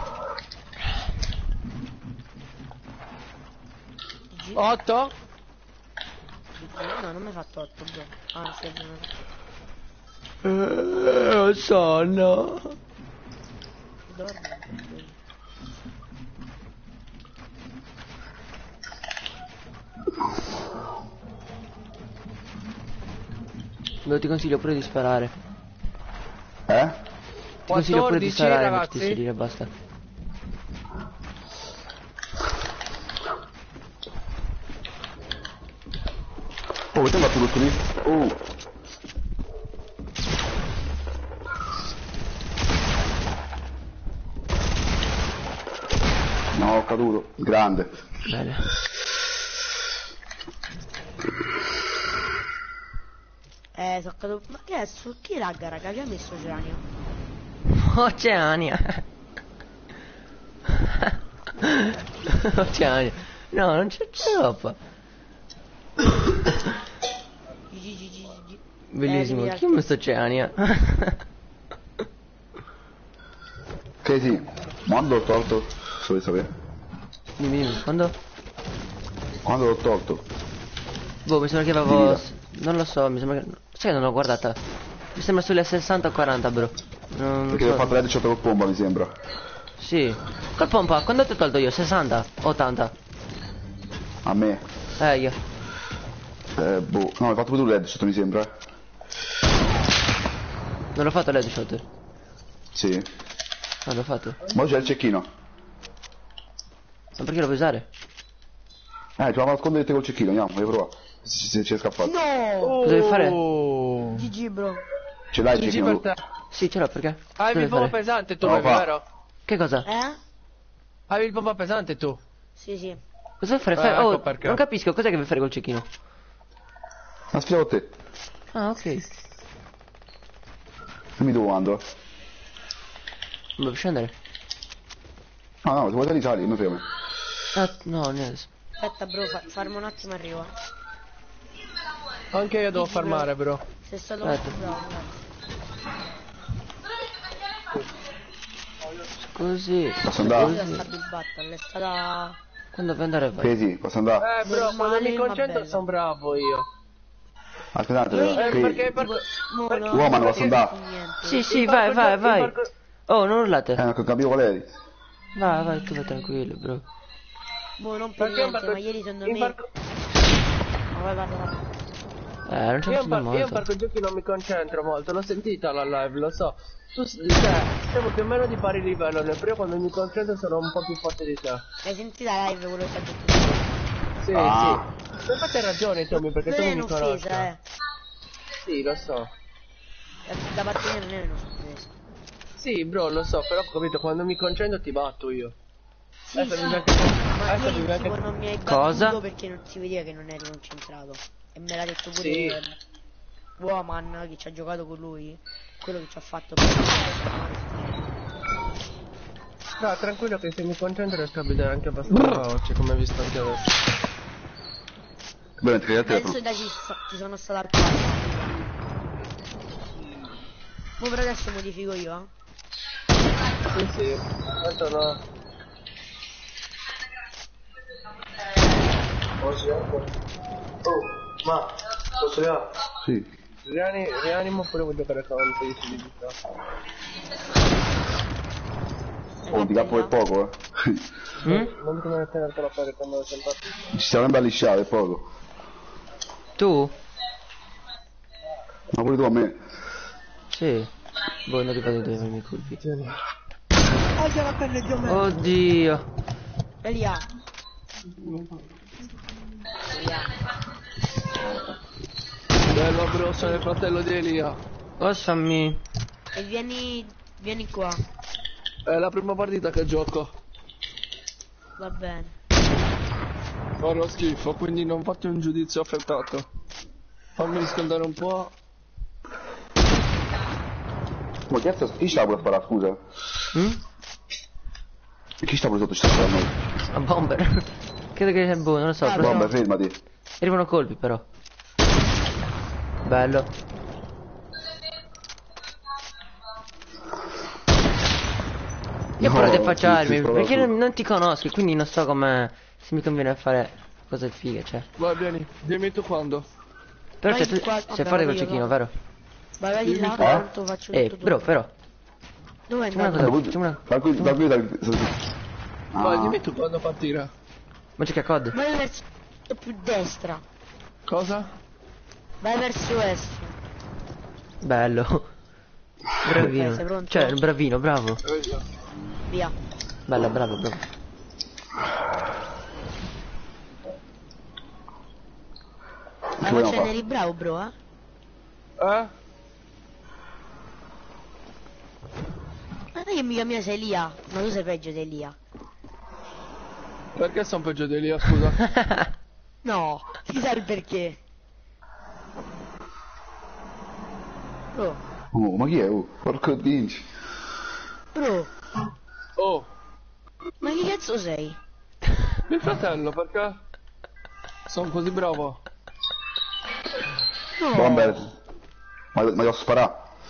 D: G G?
B: otto?
D: No, non mi hai fatto otto, bro. Ah, sì, non mi hai fatto.
A: Eh, sonno.
D: Dormi.
A: Beh, ti consiglio pure di sparare.
E: Eh?
A: Ti consiglio pure di
B: quattordici,
A: sparare, non ti
B: ragazzi.
A: salire, basta.
E: Oh, ti ho fatto tutto lì? Oh. No, ho caduto. Grande.
A: Bene.
D: Eh, sono caduto. Ma che è su chi ragga, raga? Che ha messo Geranio?
A: Oceania. Oceania. No, non c'è troppo.
D: G G G G G.
A: Bellissimo.
D: Eh, devi
A: Chi ha messo Oceania?
E: Che sì, quando l'ho tolto? Se vuoi sapere.
A: Dimmi, dimmi, quando?
E: Quando l'ho tolto?
A: Boh, mi sembra che avevo...
E: Dimmi.
A: Non lo so, mi sembra che... Sai che non l'ho guardata. Mi sembra sulle sessanta o quaranta, bro. Non
E: Perché
A: so.
E: ho fatto l'headshot col pompa, mi sembra.
A: Sì. Col pompa, quando ti ho tolto io? sessanta? ottanta?
E: A me.
A: Eh, io.
E: Eh, boh. No, hai fatto pure tu l'headshot, mi sembra. eh.
A: Non l'ho fatto l'headshot.
E: Sì.
A: Non l'ho fatto.
E: Ma c'è il cecchino.
A: Ma perché lo vuoi usare?
E: Eh, ti vado a nascondere te col cecchino, andiamo, voglio provare. Se, se ci è scappato.
D: No!
A: Cosa devi fare?
B: Oh.
D: G G, bro.
E: Ce l'hai il
B: G G
E: cecchino?
B: per te.
A: Sì, ce l'ho, perché?
B: Avevi
A: Cosa
B: il pompa
A: devi fare?
B: pesante tu,
E: No,
B: avevi,
E: fa.
B: vero?
A: Che cosa?
D: Eh?
B: Avevi il pompa pesante tu.
D: Sì, sì.
A: Cosa devi fare?
B: Eh,
A: Fai-
B: ecco
A: oh,
B: perché.
A: non capisco, cos'è che devi fare col cecchino?
E: Ma sfida con te.
A: Ah, ok.
E: Dimmi tu quando.
A: Devo scendere?
E: No, no, se vuoi salire, sali, non frega.
A: Ah, no, niente.
D: Aspetta, bro, fa farmi un attimo e arrivo.
B: Anche io devo
D: G G,
B: farmare, bro.
D: Sei stato
A: Aspetta.
D: molto bravo, grazie.
A: Scusi.
E: Posso andare?
D: Questa sta Big Battle, è stata...
A: Quando vuoi andare vai.
E: Che sì, posso andare?
B: Eh, bro, quando
D: Normale,
B: mi
D: ma
B: concentro
D: bello.
B: sono bravo io.
E: Aspettate,
B: Eh,
E: qui...
B: perché per...
D: Mo no,
E: Uomo,
D: non
E: posso andare?
D: capisco niente.
A: Sì, sì,
B: il
A: vai,
B: parco
A: vai,
B: gio-
A: vai.
B: il parco-
A: Oh, non urlate.
E: Eh, non capivo qual eri.
A: Vai, vai, tu vai tranquillo, bro.
D: Boh, non per
B: Perché in
D: niente,
B: parco...
D: ma ieri secondo
B: in
D: me...
B: parco...
D: Ma vai, vai, vai.
A: Eh, non c'è
B: Io in, par-
A: bisogno
B: io in
A: molto.
B: parco giochi non mi concentro molto, l'ho sentita la live, lo so. Tu, s- cioè, siamo più o meno di pari livello, nel primo quando mi concentro sono un po' più forte di te.
D: Hai sentito la live quello che ha detto?
B: Sì,
E: Ah.
B: sì. Ma infatti hai ragione Tommy, perché
D: Non
B: tu
D: è
B: mi conosci.
D: un'offesa, eh.
B: Sì, lo so.
D: Da, da parte mia non è un'offesa.
B: Sì, bro, lo so, però ho capito, quando mi concentro ti batto io.
D: Sì,
B: Adesso
D: sì,
B: mi anche...
D: ma
B: adesso
D: ieri
B: mi anche...
D: tipo non mi hai
A: Cosa?
D: battuto perché non si vedeva che non eri concentrato. E me l'ha detto pure
B: Sì.
D: Woman che ci ha giocato con lui. Quello che ci ha fatto.
B: No, tranquillo che se mi concentro riesco a vedere anche abbastanza veloce, come hai visto anche adesso.
E: Bene, ti al telefono.
D: Penso da ci, sta- ci sono stato al quarto. Ma per adesso modifico io, eh?
B: Sì, sì, tanto no. Oh, ma, posso io?
E: Sì.
B: Riani- rianimo oppure vuoi giocare con i figli di sta?
E: Oh, di capo è poco, eh.
A: Mm?
B: Non ti devi tenertelo fuori quando sei fatto.
E: Ci sarebbe a lisciare, è poco.
A: Tu?
E: Ma pure tu a me.
A: Sì. Boh, non ricordo dove i miei colpi.
D: Oh, c'è la pelle di me.
A: Oddio.
D: Elia. Elia.
B: Bello bro, sono il fratello di Elia.
A: Ossammi.
D: E vieni, vieni qua.
B: È la prima partita che gioco.
D: Va bene.
B: Farò schifo, quindi non fate un giudizio affrettato. Fammi riscaldare un po'.
E: Ma che cazzo, chi sta pure a sparare, scusa?
A: Mm?
E: Chi sta pure sotto, ci sta sparando?
A: A bomber. Credo che sia boh, non lo so.
D: Ah,
A: però-
E: Bomba, fermati.
A: Arrivano colpi però. Bello. Io
E: No,
A: però di
E: sì,
A: affacciarmi
E: sì,
A: perché
E: però-
A: non, non ti conosco, quindi non so come se mi conviene fare cose fighe, cioè.
B: Vai, vieni, dimmi tu quando.
A: Però
D: Vai
A: cioè, tu
D: qua-
A: sei
D: vabbè,
A: forte col
D: io
A: cecchino,
D: no.
A: vero?
D: Vai, vai di là,
E: Eh?
D: tanto faccio
A: Eh,
D: tutto
A: bro,
D: tutto.
A: però.
D: Dove è
A: C'è una
D: andato?
A: cosa, c'è una...
E: Tranquillo, tranquillo.
B: Vai,
E: Ah.
B: dimmi tu quando partire.
A: Ma c'è che code?
D: Vai verso più destra.
B: Cosa?
D: Vai verso est.
A: Bello. Bravino.
D: Ok, sei pronto?
A: Cioè, bravino, bravo.
B: Vedo.
D: Via.
A: Bello, bravo, bravo.
D: Ma
E: Che
D: poi
E: vogliamo
D: ce
E: fare?
D: n'eri bravo, bro, eh?
B: Eh?
D: Ma non è che mica mia sei Elia. Ma tu sei peggio di Elia.
B: Perché sono peggio di Elia, scusa?
D: No, ti sa il perché. Bro,
E: Oh, ma chi è? Oh, porco dinci.
D: bro,
B: Oh,
D: ma che cazzo sei?
B: mio fratello, perché? Sono così bravo.
D: No,
E: Bomber. Ma, ma devo sparare.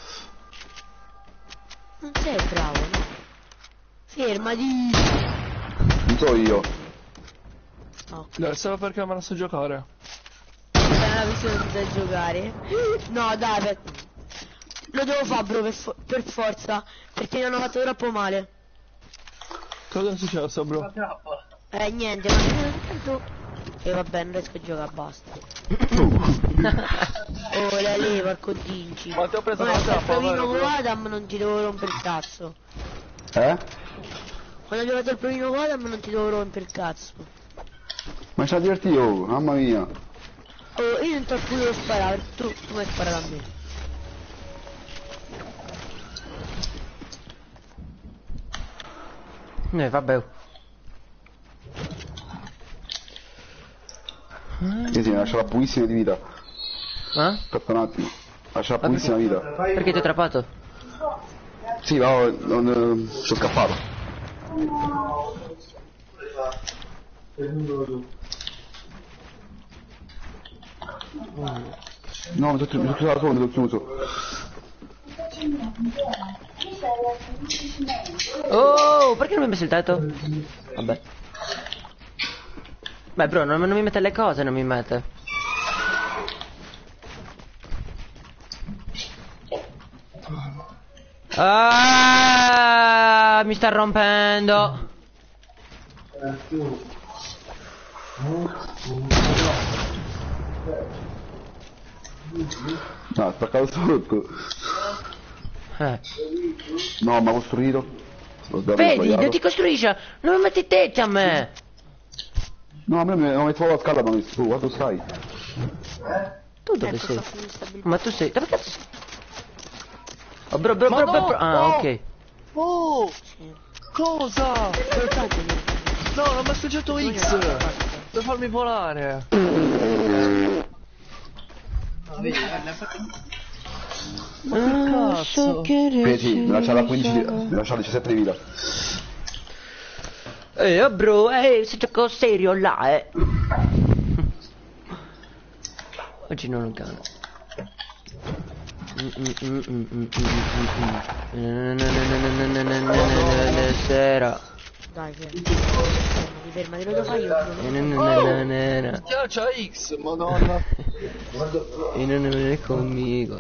D: non sei bravo, no? Fermati.
E: Non so io.
D: Ok,
B: Dai, solo perché me la so giocare.
D: è una visione di da giocare. No, dai, per... lo devo fare, bro, per, fo- per forza. Perché mi hanno fatto troppo male.
B: Cosa è successo, bro?
D: Eh, niente, ma tanto... E vabbè, non riesco a giocare, basta. Oh, la lì, porco dinci.
B: Ma ti ho preso
D: Come
B: la
D: sta il
B: zappa,
D: provino
B: vero,
D: con
B: bro?
D: Adam non ti devo rompere il cazzo.
E: Eh?
D: Quando ho giocato il provino con Adam non ti devo rompere il cazzo.
E: Ma c'ha divertito, oh, mamma mia.
D: Oh, io non ti ho potuto sparare, tu, tu mi hai sparato a me.
A: Eh, vabbè.
E: Che sì, mi lascia la pochissima di vita.
A: Eh?
E: Aspetta un attimo. Lascia la pochissima vita.
A: Perché ti ho trappato?
E: Sì, ma oh, non, non, sono scappato. No, mi sono mi sono chiuso da solo, mi sono chiuso.
A: Oh, perché non mi hai messo il tetto? Vabbè. Beh, bro, non, non mi mette le cose, non mi mette. Ah, mi sta rompendo.
E: No, spaccato sotto.
A: Eh.
E: No, ma ha costruito. Lo sbaglio,
A: Vedi,
E: sbagliato.
A: non ti costruisce. Non mi metti tetti a me.
E: No, a me non mi trovo la scala, ma mi tu, quanto stai?
A: Tu dove
D: Ecco,
A: sei?
D: sta finendo stabilmente.
A: Ma tu sei... Dove cazzo sei? Oh, bro, bro,
B: Ma
A: bro, bro,
B: no,
A: bro. Ah,
B: no.
A: ok.
B: Oh! Cosa? No, non mi ha associato X! Per farmi volare! Ma che cazzo?
E: Vedi, mi lascia la quindici, mi lascia la diciassette di vita.
A: Eh, oh, bro, eh, si gioca serio là, eh. Oggi non lo gano. Sera.
D: Dai, fermati, fermati, lo devo fare io.
B: Già c'ha X, madonna!
A: E non è conmigo.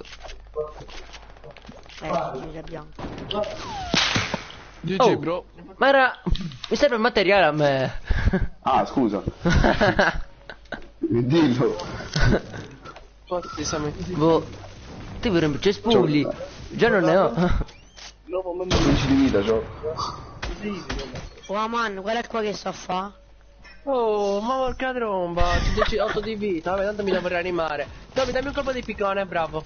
D: Eh, ci abbiamo.
B: G G
A: Oh.
B: bro.
A: Ma era... Mi serve il materiale a me.
E: Ah, scusa. Dillo.
B: Infatti siamo
A: Boh. Ti vorrei un cespugli. Già non ne ho.
E: quindici di vita, c'ho.
D: Oh man, guarda qua che sto a fa.
B: Oh, ma porca tromba, ci dieci otto di vita, vabbè, tanto mi devo rianimare. Dammi, dammi un colpo di piccone, bravo.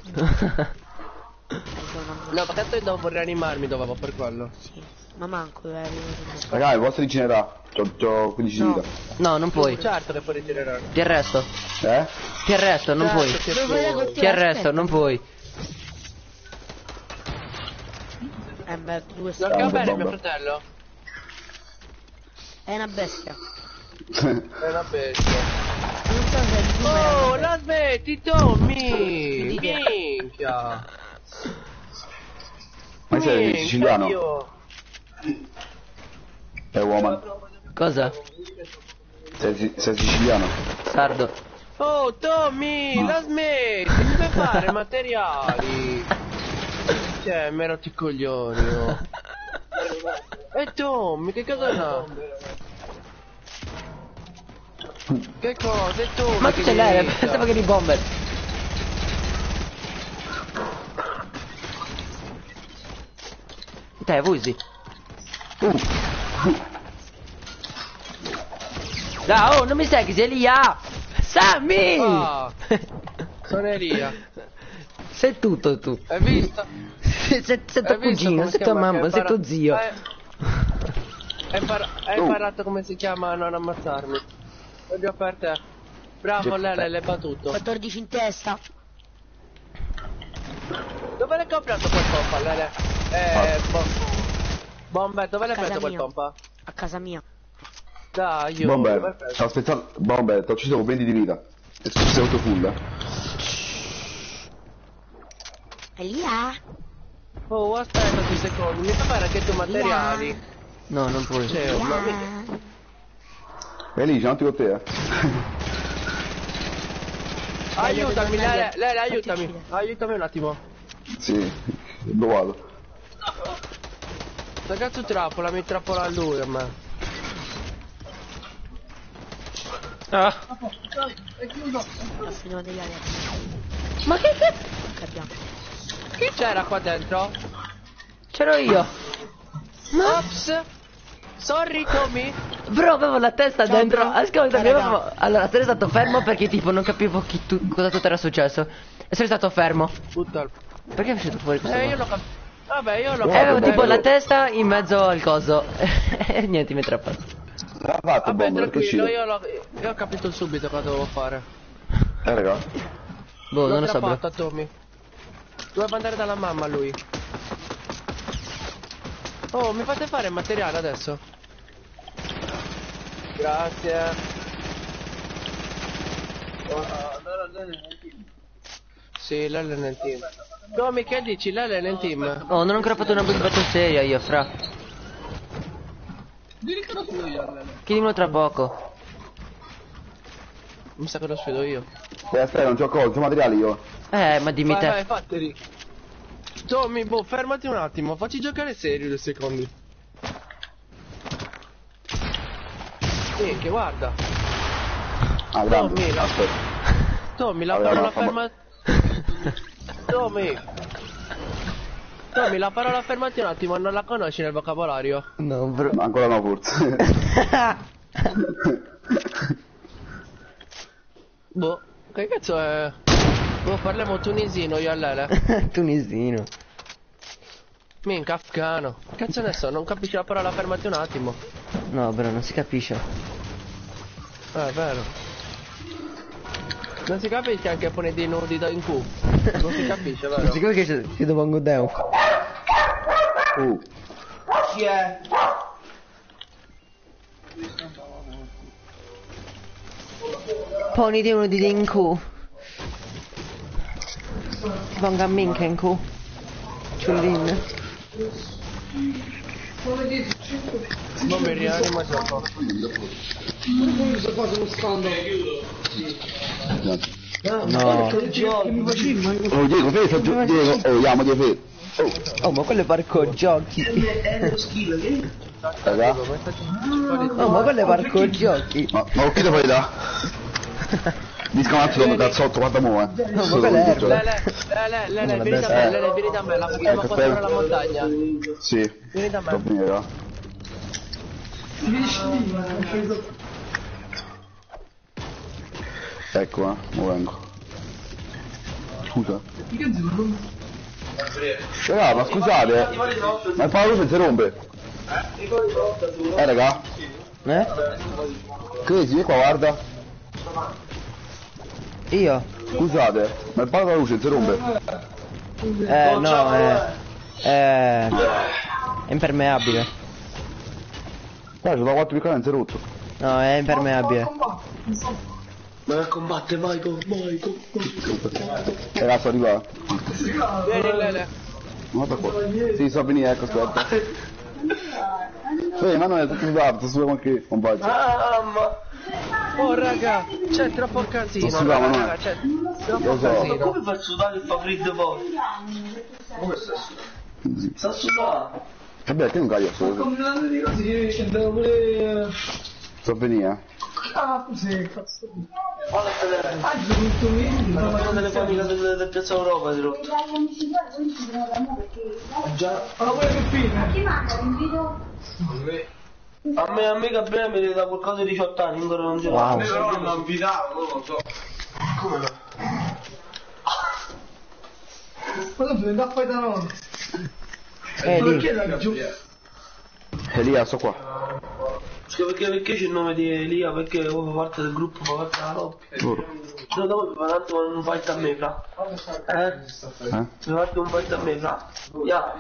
B: No, ma tanto io devo rianimarmi, dovevo per quello.
D: Sì, ma manco eh,
E: Raga, il vostro rigenerà. C'ho, c'ho quindici di
D: No.
E: vita.
A: No, non puoi.
B: Certo che puoi rigenerare.
A: Ti arresto.
E: Eh?
A: Ti arresto, non puoi.
B: Certo che
D: Dove vai a
B: puoi.
D: coltivare?
A: Ti arresto,
D: Aspetta.
A: non puoi.
D: Eh beh, due
B: Non
D: sta.
B: che
E: Bomba,
B: bene, mio
E: bomba.
B: fratello.
D: È una bestia.
B: È una bestia.
D: Non so se è il
B: Oh,
D: numero.
B: la smetti, Tommy!
D: Dite.
B: Minchia!
E: Ma sei
B: Minchia,
E: siciliano?
B: io.
E: È woman.
A: Cosa?
E: Sei, sei siciliano?
A: Sardo.
B: Oh, Tommy, la smetti! Mi fai fare materiali! Cioè, me rotti i coglioni, oh. E Tommy, che cosa no? Che cosa? E Tommy?
A: Ma
B: che
A: tu ce l'hai,
B: inizia?
A: pensavo che eri bomber. Te, Vusi. Dai, oh, non mi segui, sei Elia! Sammy!
B: Ah, sono Elia.
A: Sei tutto tu.
B: Hai visto?
A: Sei, sei tuo
B: Hai visto
A: cugino,
B: come si
A: sei tua
B: chiama?
A: mamma,
B: Che
A: sei
B: impara-
A: tuo zio.
B: Hai, hai impara- hai
E: Oh.
B: imparato come si chiama a non ammazzarmi. Voglio per te. Bravo, Lele, l'hai battuto.
D: quattordici in testa.
B: Dove l'hai comprato quel pompa, Lele? Eh, bo- Bomber, dove l'hai
D: Casa
B: preso quel
D: mia.
B: pompa?
D: A casa mia.
B: Dai, io. dove l'hai
E: Bomber,
B: preso?
E: ciao aspettato. Bomber, ti ho ucciso con venti di vita. E tu sei molto full. eh.
D: Elia?
B: Oh, aspetta due secondi, mi fa fare anche tu materiali.
A: No, non puoi.
B: Cioè, ma mi-
D: Elia?
E: Elisa, non ti con te, eh.
B: aiutami,
D: devo andare
B: Lele,
D: via.
B: Lele,
D: Fatti
B: aiutami.
D: uccidere.
B: Aiutami un attimo.
E: Sì, dove vado?
B: Sta cazzo trappola, mi trappola lui a me.
A: Ah.
D: Ho finito materiali.
A: Ma che che?
D: Che abbiamo?
B: Chi c'era qua dentro?
A: C'ero io.
B: Ops! Sorry, Tommy.
A: Bro, avevo la testa
D: Ciao,
A: dentro.
D: bro.
A: Ascolta,
D: Eh,
A: mi
D: raga.
A: avevo... Allora, sarei stato fermo perché tipo non capivo chi tu... cosa tutto era successo. E sarei stato fermo.
B: Puttana.
A: Perché è uscito fuori questo?
B: Eh,
A: qua?
B: io l'ho cap- Vabbè, io l'ho
A: E avevo
E: Guarda,
A: tipo
E: bello.
A: la testa in mezzo al coso. E niente, mi è trappato.
E: L'ha fatto,
B: Vabbè,
E: Bomber, è
B: tranquillo,
E: uscito.
B: io, l'ho... io ho capito subito cosa dovevo fare.
E: Eh, raga.
A: Boh,
B: L'ho
A: non lo so, bro.
B: trappato a Tommy. Doveva andare dalla mamma lui. Oh, mi fate fare il materiale adesso? Grazie. Sì, Lele è nel team. Tommy, che dici? Lele è nel team.
A: Oh, non ho ancora fatto una battle seria io, fra. Chiedimelo tra poco.
B: Mi sa che lo sfido io.
E: Eh, aspetta, non c'ho cosa, c'ho materiali io.
A: Eh, ma dimmi
B: Vai,
A: te.
B: vai, fateli. Tommy, boh, fermati un attimo, facci giocare serio due secondi. Minchia, guarda.
E: Ah, grande.
B: Tommy, la...
E: Aspetta.
B: Tommy, la
E: Allora,
B: parola
E: no,
B: ferma... Tommy. Tommy, la parola fermati un attimo, non la conosci nel vocabolario?
A: No, bro.
E: Ma ancora no, forse.
B: Boh, che cazzo è? Boh, parliamo tunisino io e Lele.
A: Tunisino.
B: Minchia, afghano. Cazzo ne so, non capisci la parola fermati un attimo.
A: No, bro, non si capisce.
B: Eh, è vero. Non si capisce anche pone dei nudi da in Q. Non si capisce, vero?
A: Non si capisce che ci devo angudeo.
E: Uh.
B: Chi è?
A: Poni di uno di Dinku. Bonga Minkenku. Ciullin.
B: Non mi rianima gioco.
A: No.
E: Oh, Diego, fai Diego. Oh, chiamo Diego. Oh.
A: Oh, ma quello è parco giochi.
E: Raga.
A: Oh, ma quello è parco giochi.
E: Ma, ma che lo fai là? Mi scamazzo come cazzotto, guarda mo, eh.
A: No, ma quella è erba.
B: Lele, Lele, Lele, vieni da me, Lele, vieni da me, la facciamo
E: Ecco,
B: passare
E: per-
B: la montagna.
E: Sì.
B: Vieni da
E: Va
B: me.
E: bene, raga. Ecco, eh, mo vengo. Scusa. Raga, ma scusate, ma il palo si rompe. Eh, raga,
A: Eh?
E: che si qua, guarda.
A: Io?
E: Scusate, ma il palo della luce si rompe.
A: Eh, no, eh. Eh. È impermeabile.
E: Dai, ci sono quattro piccoli non si è rotto.
A: No, è impermeabile.
B: Ma combatte, vai, go, vai, go,
E: Ragazzi, arriva.
B: Vieni, Lele.
E: Guarda qua. Sì, so venire, ecco, aspetta. Ehi, ma non è tutto sudato, su qualche compagno.
B: Mamma. Oh, raga, c'è troppo casino,
E: Non si va, ma no.
B: raga, c'è troppo
E: Lo so.
B: casino.
F: Come fa a sudare e fa freddo poi? Come sta sudando? Sta sudando.
E: Vabbè, che non caglio solo.
F: Combinando di così, scendevo pure...
E: So venire.
F: Ah, sì, cazzo. Guarda, ah, ci sono tutto lì. Ma non telefonica del, del Piazza Europa, ti rotto. Già. Ma pure che fine?
G: Chi manda l'invito?
F: A me, a me Gabriele mi deve da qualcosa di diciotto anni, ancora non ce l'ho.
A: Wow.
F: Però non invitavo, non lo so. Come no?
G: Ma tu devi andare a fare da noi.
A: Eh, lì.
F: Perché da giù?
E: Elia, sto qua.
F: Scusa, perché, perché c'è il nome di Elia? Perché fa parte del gruppo, fa parte della coppia.
E: Loro.
F: No, dopo mi fa tanto un fight a me, fra. Eh?
E: Eh?
F: Mi fa un fight a me, fra. Ya.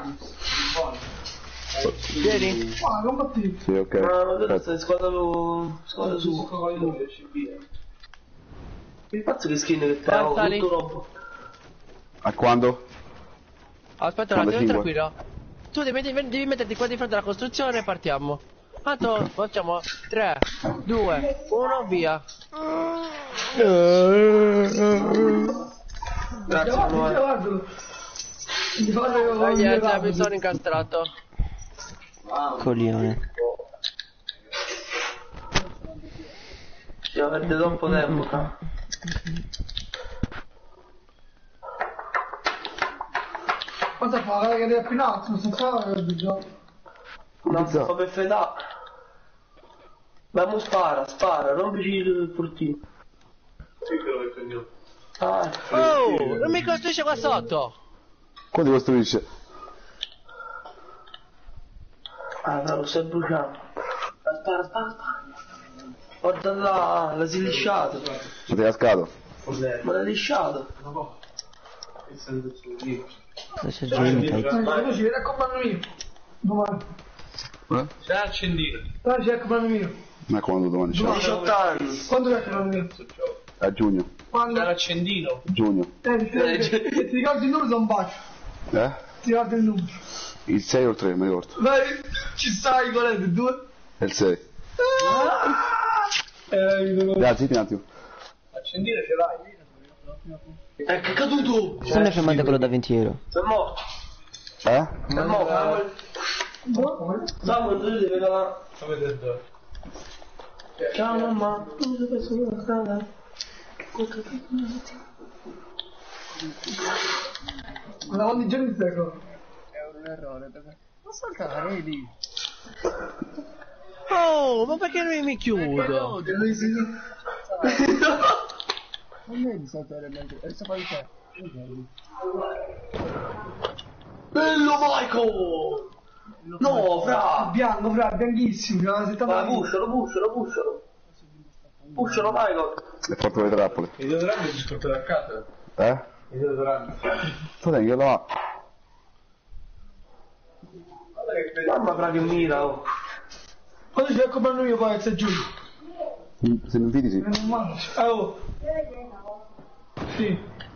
B: Vieni.
G: Ah, non battivo.
E: Sì, ok.
F: Ma tu
E: Aspetta.
F: stai squadra squadra su. Il pazzo che skin che te ho
B: Sali.
F: tutto robo.
E: A quando?
B: Aspetta un attimo,
E: quarantacinque.
B: tranquillo. Tu devi, devi, devi metterti qua di fronte alla costruzione e partiamo. Tanto facciamo tre, due, uno, via.
F: Grazie, Manuel.
G: Guardalo. Mi fa che
B: Dai, niente, mi sono incastrato.
A: Coglione.
F: Ci avete troppo tempo, fra.
G: Quanto fa? Che devi appena attimo, sto qua e già.
F: Non si fa per fedà. Ma mo spara, spara, rompici il portino. Ah,
B: Oh, non mi costruisce qua sotto.
E: Quando costruisce?
F: ah, lo stai bruciando. Spara, spara, spara. Guarda là, l'ha si lisciato.
E: Ma ti è cascato?
F: Ma l'ha lisciato.
A: Adesso gente.
G: Ma ci vede a comando mio. Domani.
E: Eh?
F: C'è accendino.
G: Dai, c'è a comando mio.
E: Ma è quando domani c'è?
F: diciotto anni.
G: Quando è a comando mio?
E: A giugno.
G: Quando?
F: Accendino.
E: Giugno.
G: Eh, ti ti ricordi il numero da un bacio.
E: Eh?
G: Ti ricordi il numero.
E: Il sei o il tre, mi ricordo.
G: Dai, ci stai con le due.
E: È il sei.
G: Eh,
E: Dai, zitti un attimo.
F: Accendino ce l'hai. È che è caduto.
A: Se ne fermate quello da venti euro.
F: È morto.
E: Eh?
F: Ma no, Samuel. Samuel, tu devi regalare. Ciao mamma.
G: Ma quanti giorni stai qua?
B: È un errore perché... Ma saltare lì. Oh, ma perché non mi chiudo?
G: Che lui si...
B: Non devi saltare mentre... E sta di te.
F: Bello Michael! No, fra!
G: Bianco, fra, bianchissimo, fra,
F: Vai,
G: settanta
F: pushalo, pushalo, pushalo. Pushalo Michael.
E: Le porto le trappole.
H: I deodoranti si portano a casa?
E: Eh?
H: I deodoranti.
E: Fratello, che là.
F: Mamma fra che mira, oh.
G: Quando ci vai a comprare io poi se giù?
E: Se non vedi sì.
G: Non mangio. Ah, oh. Sì.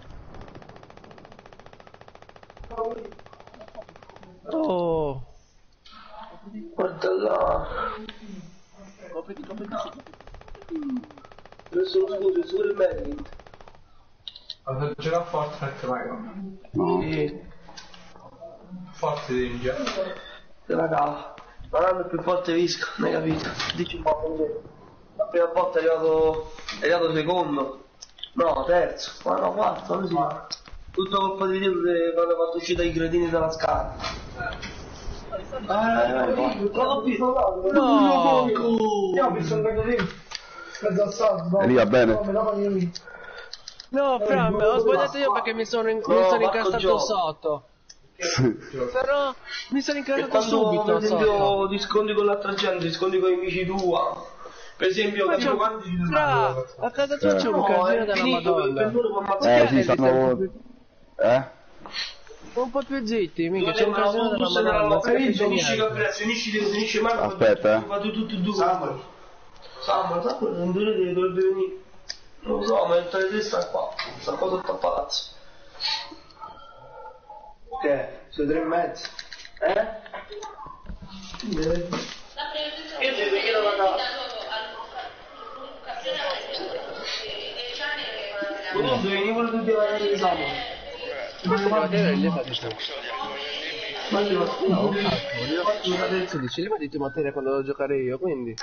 B: Oh.
F: Guarda là.
B: Copriti, copriti.
F: Adesso lo scuso, sicuro il Merlin.
H: Quando ce l'ha Fortnite vai no?
E: No.
F: Sì.
H: Forte Ninja.
F: Te la cava. Ma l'anno è più forte Visca, non hai capito? Dici un po' come la prima volta è arrivato. è arrivato secondo. No, terzo. Ma no, quarto, così. Tutto colpa di Dio che quando ha fatto uscire i cretini dalla scala. Ah, non l'ho visto.
B: No!
G: Io ho visto un bello lì. Mezzo assalto.
E: E lì va bene?
G: No, me la voglio lì.
B: No, Fram, ho sbagliato io perché mi sono, in- mi
F: No,
B: sono
F: Marco
B: incastrato
F: Gio.
B: sotto. Però mi sono
F: E
B: incastrato
F: quando
B: subito
F: per esempio
B: sotto.
F: ti scondi con l'altra gente, ti scondi con i amici tua. Per esempio,
B: Ma
F: capito
B: c'è-
F: quanti ci
B: Fra, a casa tua
E: Eh.
B: c'è un
F: No,
B: casino
F: è
B: della
F: finito, per
B: Madonna.
F: loro mi ammazzare.
E: Eh sì, stanno... Eh?
B: Un po' più zitti, mica,
F: Dove
B: c'è un
F: sembrano
B: casino della
F: autobus nella
B: Madonna.
F: lotta,
B: Non si capisce
F: finisci
B: niente.
F: Gabriele, finisci Dio, finisci Marco.
E: Aspetta, eh.
F: Fate tutti e due.
H: Samuel.
F: Samuel, Samuel, non dovrebbe, dovrebbe venire. Non lo so, ma il tre sta qua. Sta qua sotto al palazzo. Che? Sei tre e mezzo? Eh? Io devo venire alla casa. Tu devi venire pure tutti alla casa di Samuel.
B: Ma te l'hai levato tu.
F: Ma io
B: No, cazzo, volevo fare il sedici, levati tu materia quando devo giocare io, quindi.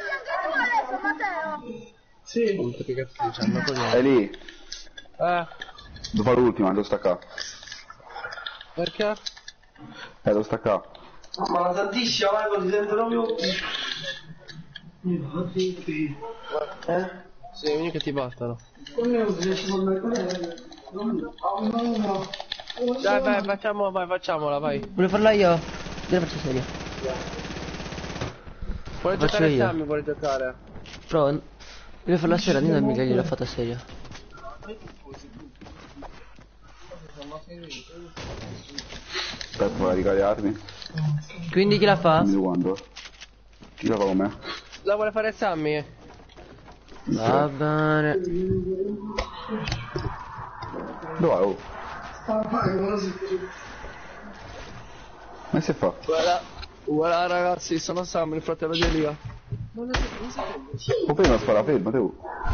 F: Sì.
B: Punto, che cazzo diciamo così.
E: È lì.
B: Eh,
E: Devo fare l'ultima, devo staccare.
B: perché?
E: Eh, devo staccare.
F: Ma la tantissima, Marco, ti sento proprio... Eh?
B: Sì, vieni che ti battono. Dai, vai, facciamo, vai, facciamola, vai.
A: Volevo farla io? Io la faccio seria.
B: Vuole
A: Faccio
B: giocare
A: io.
B: Sammy, vuole giocare.
A: Però... Volevo farla seria, non mica gliel'ho fatta seria.
E: Aspetta, vorrei ricaricarmi.
A: Quindi chi la fa?
E: Dimmi quando. Chi la fa con me?
B: La vuole fare Sammy?
A: Va bene.
E: Dove vai? Oh? Ma che fa?
B: Guarda, guarda ragazzi, sono Sammy, il fratello di Elia.
E: O prima spara ferma, te.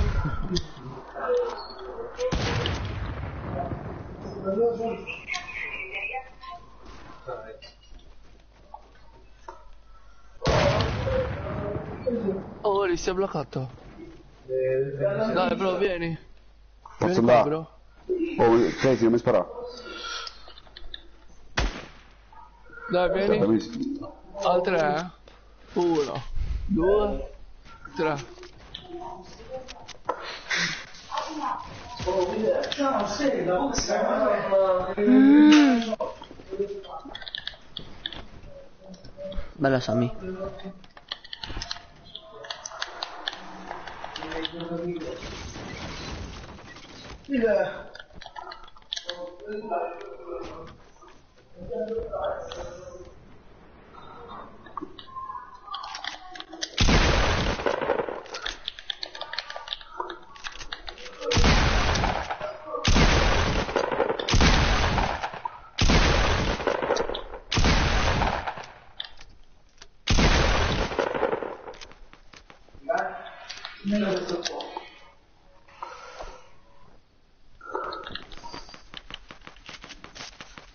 B: Oh, lì si è bloccato. Dai bro, vieni.
E: Posso
B: Vieni qua,
E: andare?
B: bro.
E: Oh, Crazy, non mi spara.
B: Dai,
E: Aspetta,
B: vieni.
E: mi...
B: Al tre. Uno, due, tre.
A: Bella Sammy.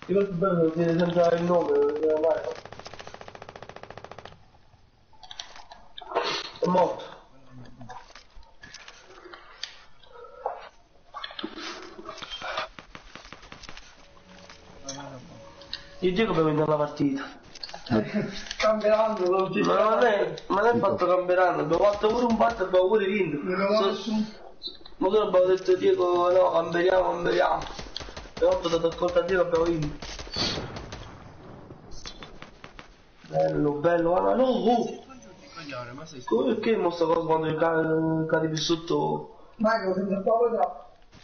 F: Io il bello devo dire senza il nome, non vai. È morto. Io dico per vincere la partita.
G: Cambiando, lo
F: Ma non è, ma non è fatto cambiando, abbiamo fatto pure un batto e abbiamo pure vinto. So, ma noi abbiamo detto Diego no, camberiamo, camberiamo. Abbiamo fatto dato ascolto a Diego e abbiamo vinto. Bello, bello, ma no, oh! Come perché mo sta cosa quando cade, cade più sotto?
G: Michael, sembra un po' troppo.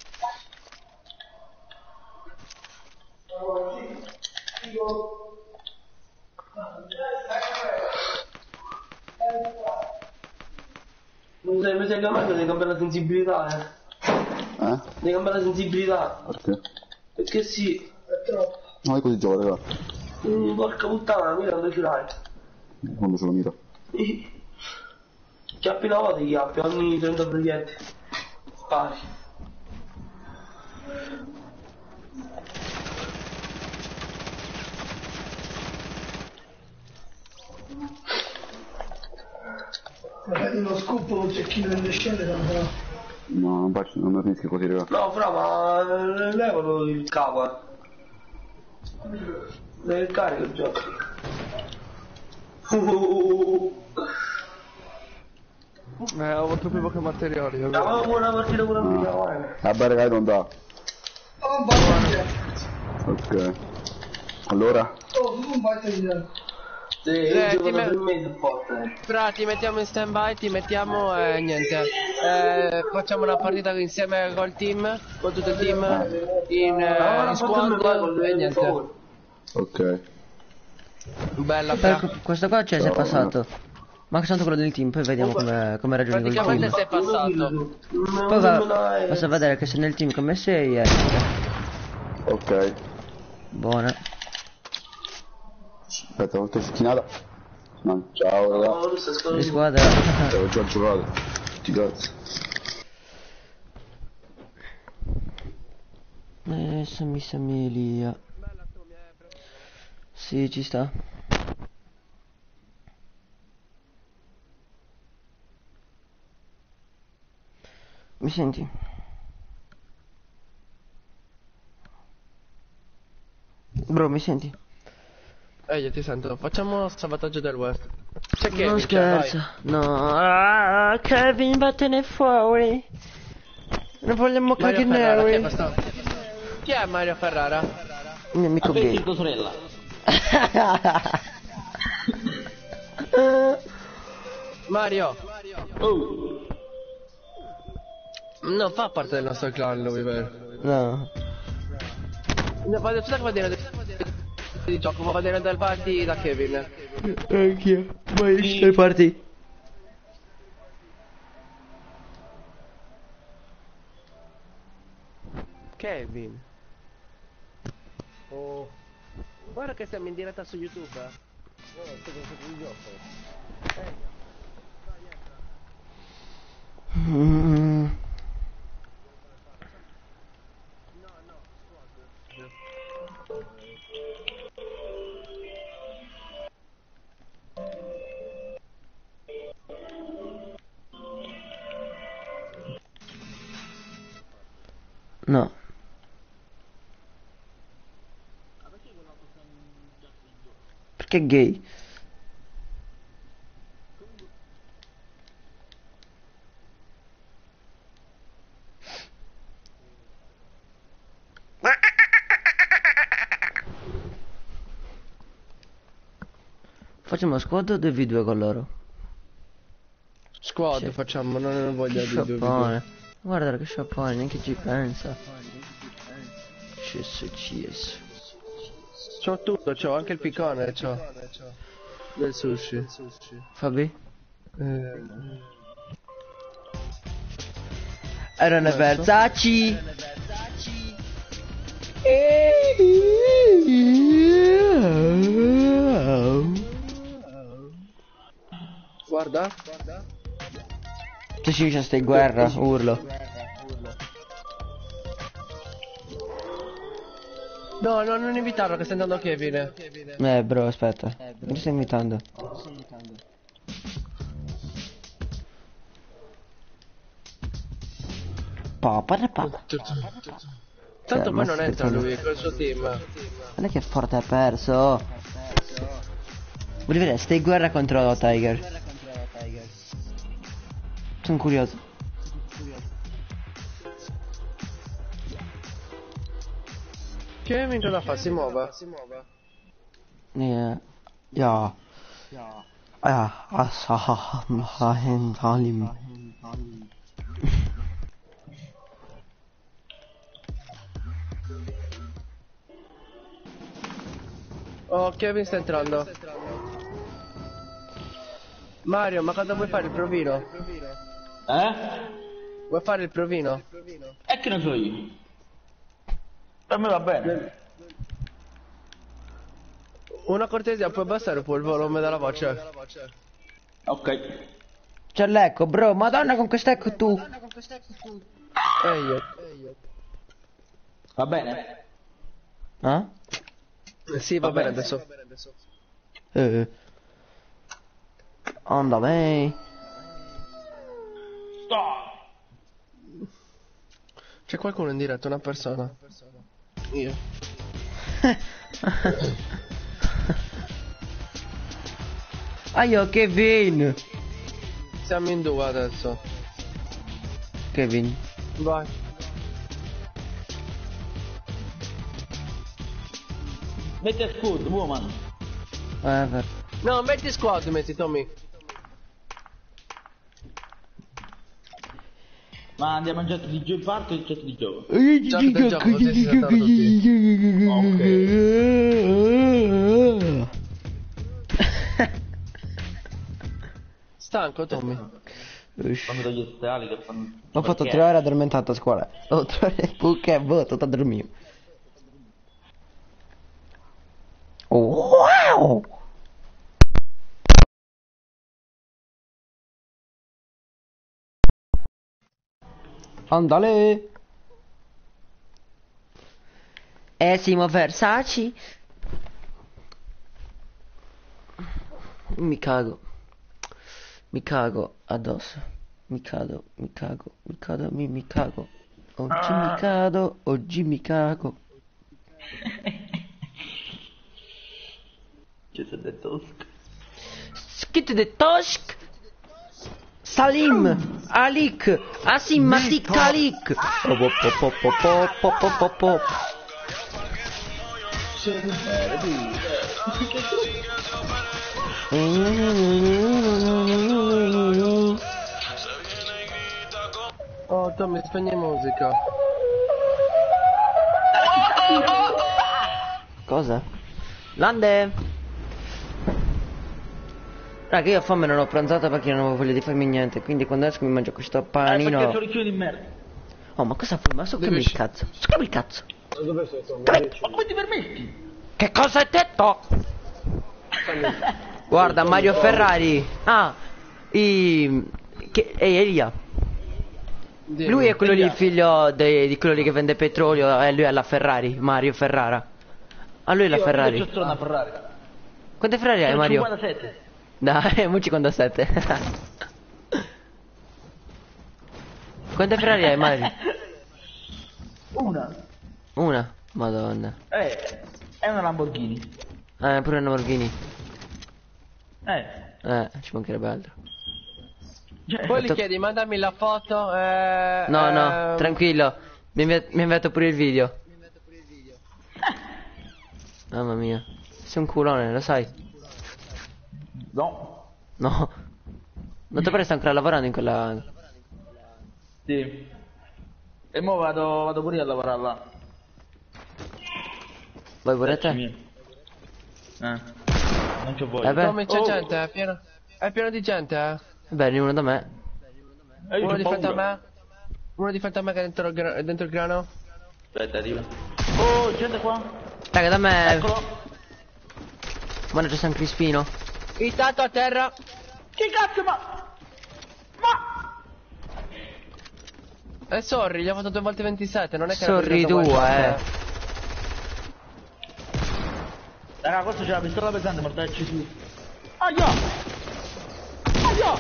F: Non sai, mi sa che a me devi cambiare la sensibilità, eh.
E: Eh?
F: Devi cambiare la sensibilità.
E: Perché?
F: Perché sì, è troppo.
E: No, è così gioco, raga.
F: Mm, porca puttana, mira dove ce l'hai.
E: Quando ce lo mira.
F: Chiappi una volta, chiappi ogni trenta proietti. Spari.
G: Magari uno scoop con un cecchino nelle scene, però.
E: No, non faccio, non mi finisco così, raga.
F: No, fra, ma levalo il capo, eh. Deve il carico il gioco.
B: Eh, ho troppi pochi materiali.
F: Avevamo pure una partita pure mia, vai.
E: Vabbè, raga, non dà.
G: Oh, basta.
E: Ok. Allora?
G: Oh, tu non vai a tagliare.
F: Sì,
B: Eh,
F: io gioco
B: ti
F: da
B: me-
F: tre mesi forte.
B: Fra, ti mettiamo in stand by, ti mettiamo e niente. Eh, facciamo una partita insieme col team, con tutto il team, in, eh, in squad e niente.
E: Ok.
B: Bella,
A: Per
B: fra.
A: questo qua cioè, si è passato. Ma soltanto quello del team, poi vediamo come, come ragioni col
B: Praticamente
A: team.
B: sei passato.
A: Poi va, basta vedere che se nel team come sei è
E: Ok.
A: buona.
E: Aspetta, ho fatto schienata. No, ciao, raga.
F: No, lui sta scorrendo.
A: Di squadra.
E: Ho già giocato. Ti cazzo.
A: Eh, Sammy Sammy Elia. Sì, ci sta. Mi senti? Bro, mi senti?
B: Eh, io ti sento. Facciamo salvataggio del web. C'è Kevin,
A: Non
B: c'è,
A: scherzo. No. Ah, Kevin, vattene fuori. Non vogliamo
B: vai. Mario Ferrara, chi è
A: cagnare.
B: questo? Chi è Mario Ferrara?
A: Il mio amico gay.
F: tua sorella.
B: Mario. Non fa parte del nostro clan lui, vero?
A: No.
B: No, va adesso che va bene di gioco, va bene del party da Kevin.
A: Anch'io. Vai, stai parti.
B: Kevin. Oh. Guarda che siamo in diretta su YouTube. Eh. No, sto con il gioco. Eh.
A: Mm. No. Perché è gay? Facciamo squad o due v due con loro?
B: Squad
A: Sì.
B: facciamo, non ne voglio di due
A: Sciappone. Guarda che sciappone, neanche ci pensa. Cesso, cesso.
B: C'ho tutto, c'ho anche il piccone, c'ho. Del sushi.
A: Fabi?
B: Eh.
A: Erano
B: Adesso?
A: Versace.
B: Guarda.
A: Se ci dice stai in guerra, urlo.
B: No, no, non invitarlo che sta andando Kevin.
A: Eh bro, aspetta. Mi stai invitando? Pa, pa, pa.
B: Tanto
A: ma
B: poi non
A: si
B: entra
A: perché-
B: lui col suo team.
A: Non è che forte ha perso. Vuoi vedere? Stai in guerra contro Tiger. Sono curioso.
B: Kevin cosa fa? Si muove.
A: Yeah. Ja. Ja, assa, mahin, talim.
B: Oh, Kevin sta entrando. Mario, ma cosa vuoi fare il provino?
I: Eh?
B: Vuoi fare il provino?
I: E che ne so io? Per me va bene.
B: Una cortesia, puoi abbassare un po' il volume della voce?
I: Ok.
A: C'è l'eco, bro, madonna con quest'eco tu.
B: E io.
I: Va bene?
A: Eh?
B: Eh, Sì, va,
I: Va
B: bene
I: bene.
B: adesso.
A: Eh. Anda bene.
B: C'è qualcuno in diretta, una persona. Io.
A: Aio, Kevin.
B: Siamo in due adesso.
A: Kevin.
B: Vai.
I: Metti a scudo, woman.
A: Eh, per...
B: No, metti squad, metti Tommy.
I: Ma andiamo in chat di gioco parte o in chat di gioco?
B: Gioco del gioco, così si saltano tutti. Stanco Tommy.
I: Quando togli queste ali che fanno...
A: Ho fatto
I: Perché?
A: tre ore addormentato a scuola. Ho tre ore perché boh, tutto a dormire. Wow! Andale! Esimo Versace. Mi cago. Mi cago addosso. Mi cado, mi cago, mi cado, mi, mi cago. Oggi mi cado, oggi mi cago.
I: Ci sono detto...
A: Skit de Tosk. Salim, Alik, Asim Matik Alik. Oh, po, po, po, po, po, po, po, po.
B: Oh Tommy, spegni musica.
A: Cosa? Lande! Raga, io ho fame, non ho pranzato perché non avevo voglia di farmi niente, quindi quando esco mi mangio questo
I: Eh, perché
A: panino.
I: sono ricchione di merda.
A: Oh, ma cosa fai? Ma succami il cazzo. Succami il cazzo.
H: Dove sei Tommy?
I: Ma come ti permetti?
A: Che cosa hai detto? Guarda, Mario Ferrari. Ah, i... Che... Ehi, Elia. Lui è quello lì, il figlio dei- di quello lì che vende petrolio, e lui è la Ferrari, Mario Ferrara. A lui è la
I: Io
A: Ferrari.
I: Io c'ho una Ferrari.
A: Quante Ferrari hai, Mario?
I: cinquantasette.
A: Dai, mo cinquantasette. Quante Ferrari hai, Mario?
I: Una.
A: Una? Madonna.
I: Eh, è una Lamborghini.
A: Eh, pure una Lamborghini.
I: Eh.
A: Eh, ci mancherebbe altro.
I: Cioè,
B: Poi gli
A: to-
B: chiedi, mandami la foto. Eh,
A: No, no,
B: ehm,
A: tranquillo. Mi invi- mi ha inviato pure il video. Mamma mia. Sei un culone, lo sai?
I: no.
A: No. Non ti pare sta ancora lavorando in quella...
I: Sì. E mo vado, vado pure io a lavorare là.
A: Vuoi pure te?
I: Eh. Non c'ho voglia.
A: Eh beh.
B: Tommy, c'è
I: Oh.
B: gente, è pieno. È pieno di gente, eh.
A: Bene, uno da me.
I: Eh, io
B: Uno
I: c'ho
B: di fronte a
I: paura.
B: me. Uno di fronte a me che è dentro il, gra- è dentro il grano.
I: Aspetta, arriva. Oh, gente qua.
A: Raga, da me...
I: Eccolo.
A: Guarda, c'è San Crispino.
B: Intanto a terra.
I: Che cazzo, ma... Ma...
B: E sorry, gli ho fatto due volte ventisette, non è che...
A: Sorry
B: era
A: tu,
B: one shot,
A: eh.
I: Raga, questo c'è la pistola pesante, mortacci su. Aia! Aia!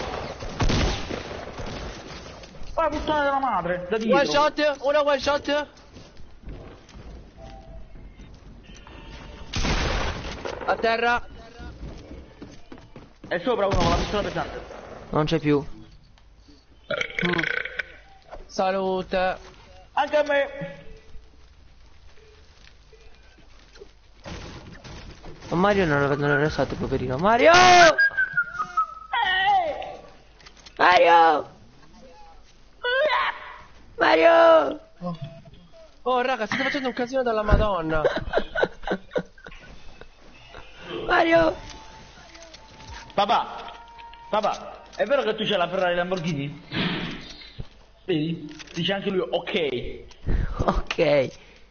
I: Oh, puttana della madre, da dietro.
B: One shot, una one shot. A terra.
I: È sopra uno con la pistola pesante.
A: Non c'è più.
B: Mm. Salute.
I: Anche a me.
A: Ma Mario non l'avevano arrestato, poverino. Mario! Mario! Mario!
B: Oh. Oh raga, state facendo un casino della Madonna.
A: Mario!
I: Papà! Papà, è vero che tu c'hai la Ferrari Lamborghini? Vedi? Dice anche lui ok.
A: Ok.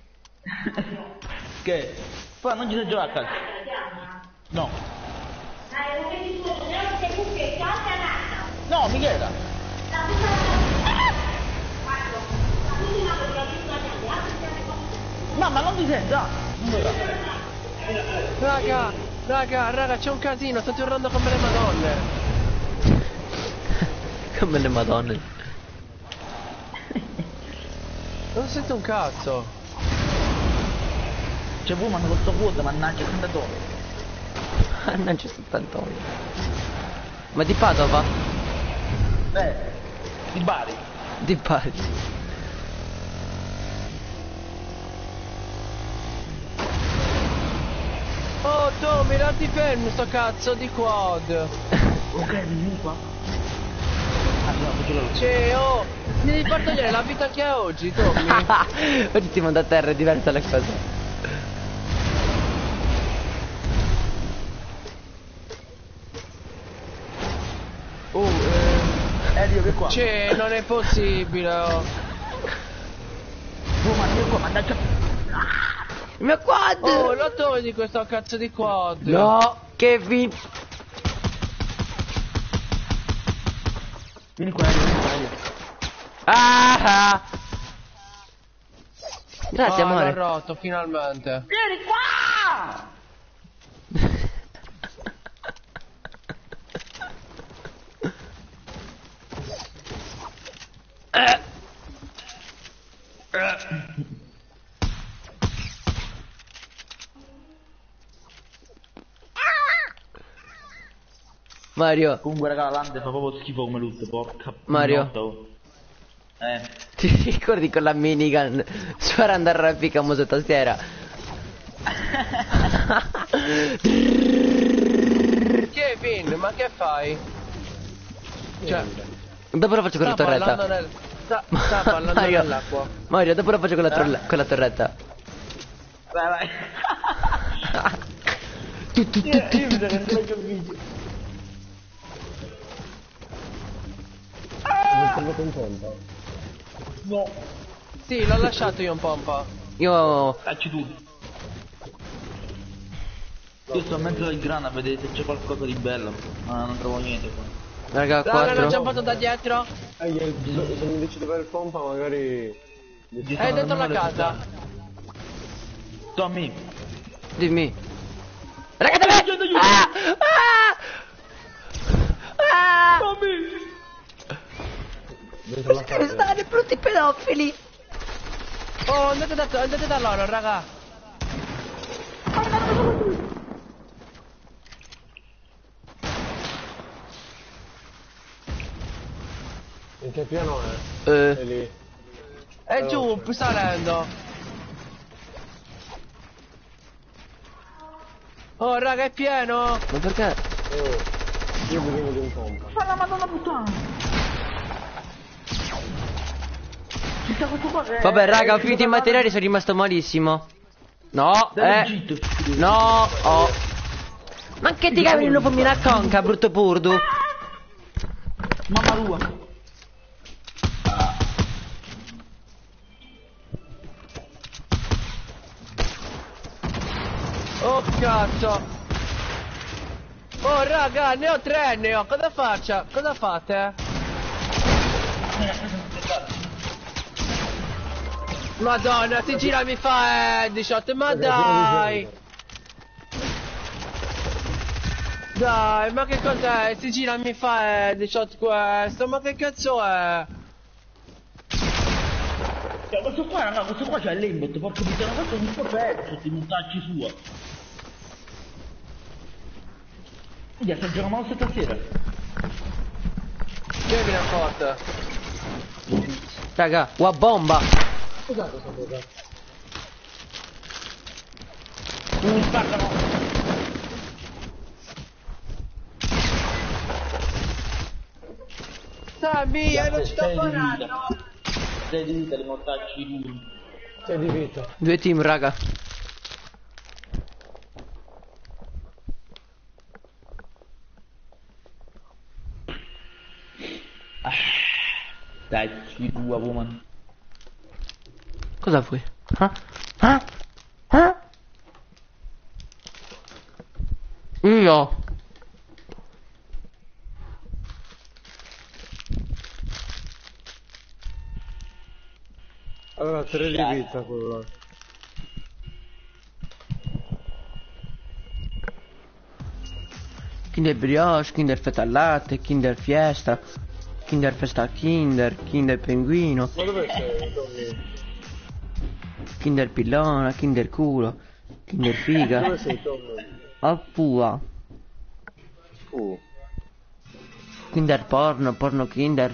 I: Che? Poi non ci sei giocato a calcio? No. No, Michela. Mamma, non ti senti? Ah,
B: Raga, raga, raga, c'è un casino, sto tornando come le madonne.
A: Come le madonne.
B: Non sento un cazzo.
I: C'è pure quando questo vuoto, mannaggia, Sant'Antonio.
A: Mannaggia Sant'Antonio. Ma di Padova?
I: Eh, di Bari.
A: Di Bari.
B: Oh Tommy, non ti fermi sto cazzo di quad.
I: Ok, vieni qua. Ah, no, faccio la luce.
B: Cioè, oh, mi devi far togliere la vita che ha oggi, Tommy.
A: Oggi ti mando a terra, è diversa la cosa.
B: Oh, eh,
I: Elio, che qua?
B: cioè, non è possibile, oh.
I: Oh, ma io qua, mannaggia.
A: Il mio quad!
B: Oh, lo togli questo cazzo di quad.
A: No, Kevin.
I: Vieni qua, Elio, vieni qua, Elio.
A: Ah! Grazie,
B: Ah, l'ha
A: amore.
B: rotto, finalmente.
I: Vieni qua!
A: Mario,
I: Comunque raga, la Lande fa proprio schifo come loot, porca
A: Mario.
I: puttana, oh. Eh.
A: ti ricordi con la minigun sparando a raffica muso tastiera?
B: Kevin, ma che fai? Cioè,
A: Dopo lo faccio con la
B: sta
A: torretta.
B: ballando nel... Sta, sta ballando
A: Mario,
B: nell'acqua.
A: Mario, dopo lo faccio con la, torre- con la torretta.
I: Vai, vai.
A: Tu, tu, tu,
I: Io,
A: tu,
I: io
A: tu,
I: mi
A: tu, tu.
I: sarei il video. No.
B: Sì, l'ho lasciato io un pompa.
A: Io...
I: Facci tu. Io sto in mezzo al grano a vedere se c'è qualcosa di bello. Ma non trovo niente qua.
A: Raga,
B: Raga, l'ho
A: quattro.
B: giampato da dietro.
J: Eh, se mi dici dov'è il pompa magari...
B: È dentro la casa.
I: Tommy.
A: Dimmi. Raga, da me! Ah! Ah! Ah!
I: Tommy.
J: Dentro la casa.
A: Stare brutti pedofili!
B: Oh, andate da, andate da loro, raga.
J: In che piano è?
A: Eh.
J: È lì.
B: È giù, salendo. Oh, raga, è pieno.
A: Ma perché?
J: Oh, io ho bisogno di un pompa.
I: Fa la madonna puttana. Ci sta questo qua che è-
A: Vabbè, raga, ho
I: è-
A: finito i materiali, sono rimasto malissimo. No, eh.
I: Zitto.
A: No, oh. Ma che ti cavi il lupo mi racconca, brutto purdu?
I: Mamma tua.
B: Oh, cazzo. Oh, raga, ne ho tre, ne ho. Cosa faccio? Cosa fate? Madonna, si gira e mi fa eh, diciotto, ma dai. Dai, ma che cos'è? Sti gira mi fa eh, diciotto questo, ma che cazzo è?
I: Cioè, questo qua, raga, questo qua c'è l'aimbot, porco puttana, questo non può perdere sotto i montaggi sua. Vedi, sta giocando mouse stasera.
B: Vieni a porta.
A: Raga, qua bomba.
J: Cos'è questa cosa?
I: Non staccano.
B: Sammy, non ci sto parlando.
I: Sei di vita, le mortacci lui.
J: Sei di vita.
A: Due team, raga.
I: Dai, ci tua woman.
A: Cosa vuoi? Ah? Ah? Ah? Io.
J: Allora, tre di vita quello là.
A: Kinder brioche, Kinder fetta al latte, Kinder fiesta, Kinder festa Kinder, Kinder pinguino,
J: Ma dove sei, Tommy?
A: Kinder pillona, Kinder culo, Kinder figa.
J: Dove sei, Tommy?
A: A pua.
J: Uh.
A: Kinder porno, porno Kinder.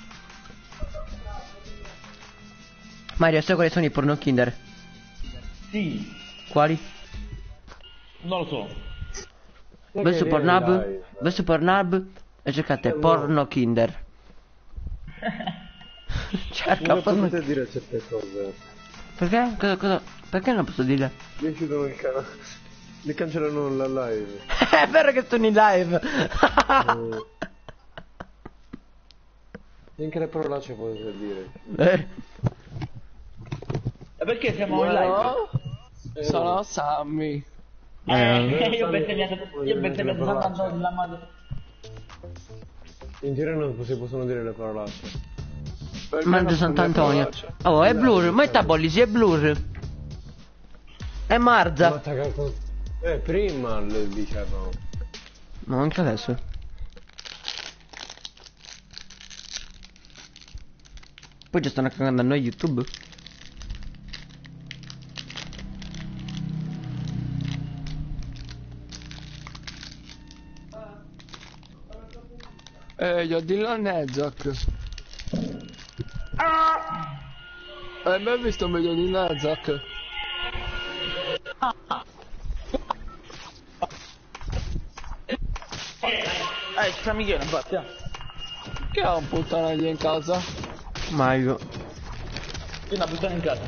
A: Mario, sai quali sono i porno Kinder?
I: Sì,
A: Quali?
I: non lo so.
A: Vai su Pornhub, vai su Pornhub e cercate porno Kinder. Cerca
J: Non
A: porno.
J: potete dire certe cose.
A: Perché? Cosa, cosa? Perché non posso dire?
J: Mi chiudono il canale. Mi cancellano la live.
A: È vero che sono in live.
J: Eh. Neanche le parolacce potete dire.
A: Eh.
I: E perché siamo in live?
J: Eh,
B: Sono
J: no.
B: Sammy.
I: Eh, io bestemmiato, io bestemmiato soltanto la madre.
J: In giro non si possono dire le parolacce.
A: Mangio Sant'Antonio. Oh, è Blur, ma è Tabolisi, è Blur. È
J: Ma
A: Marza.
J: attacca con... Eh, prima le dicevano.
A: Ma anche adesso. Poi già stanno cagando a noi YouTube.
B: Eh, io dillo Nezak. Hai mai visto un video di Nezak?
I: Eh, ci sta Michele, infatti, eh.
B: Che ha un puttanaio in casa?
A: Mario.
I: Io una puttana in casa.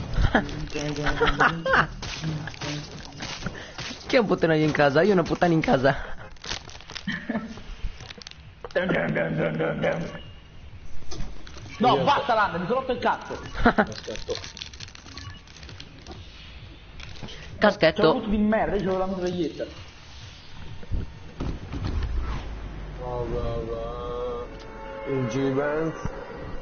A: Chi è un puttanaio in casa? Io ho una puttana in casa.
I: No, basta Landa, mi sono rotto il cazzo.
J: Aspetta.
I: C'ho
A: Caschetto.
I: avuto di merda, io c'avevo la mitraglietta.
J: Va, va, va. Il G-Band.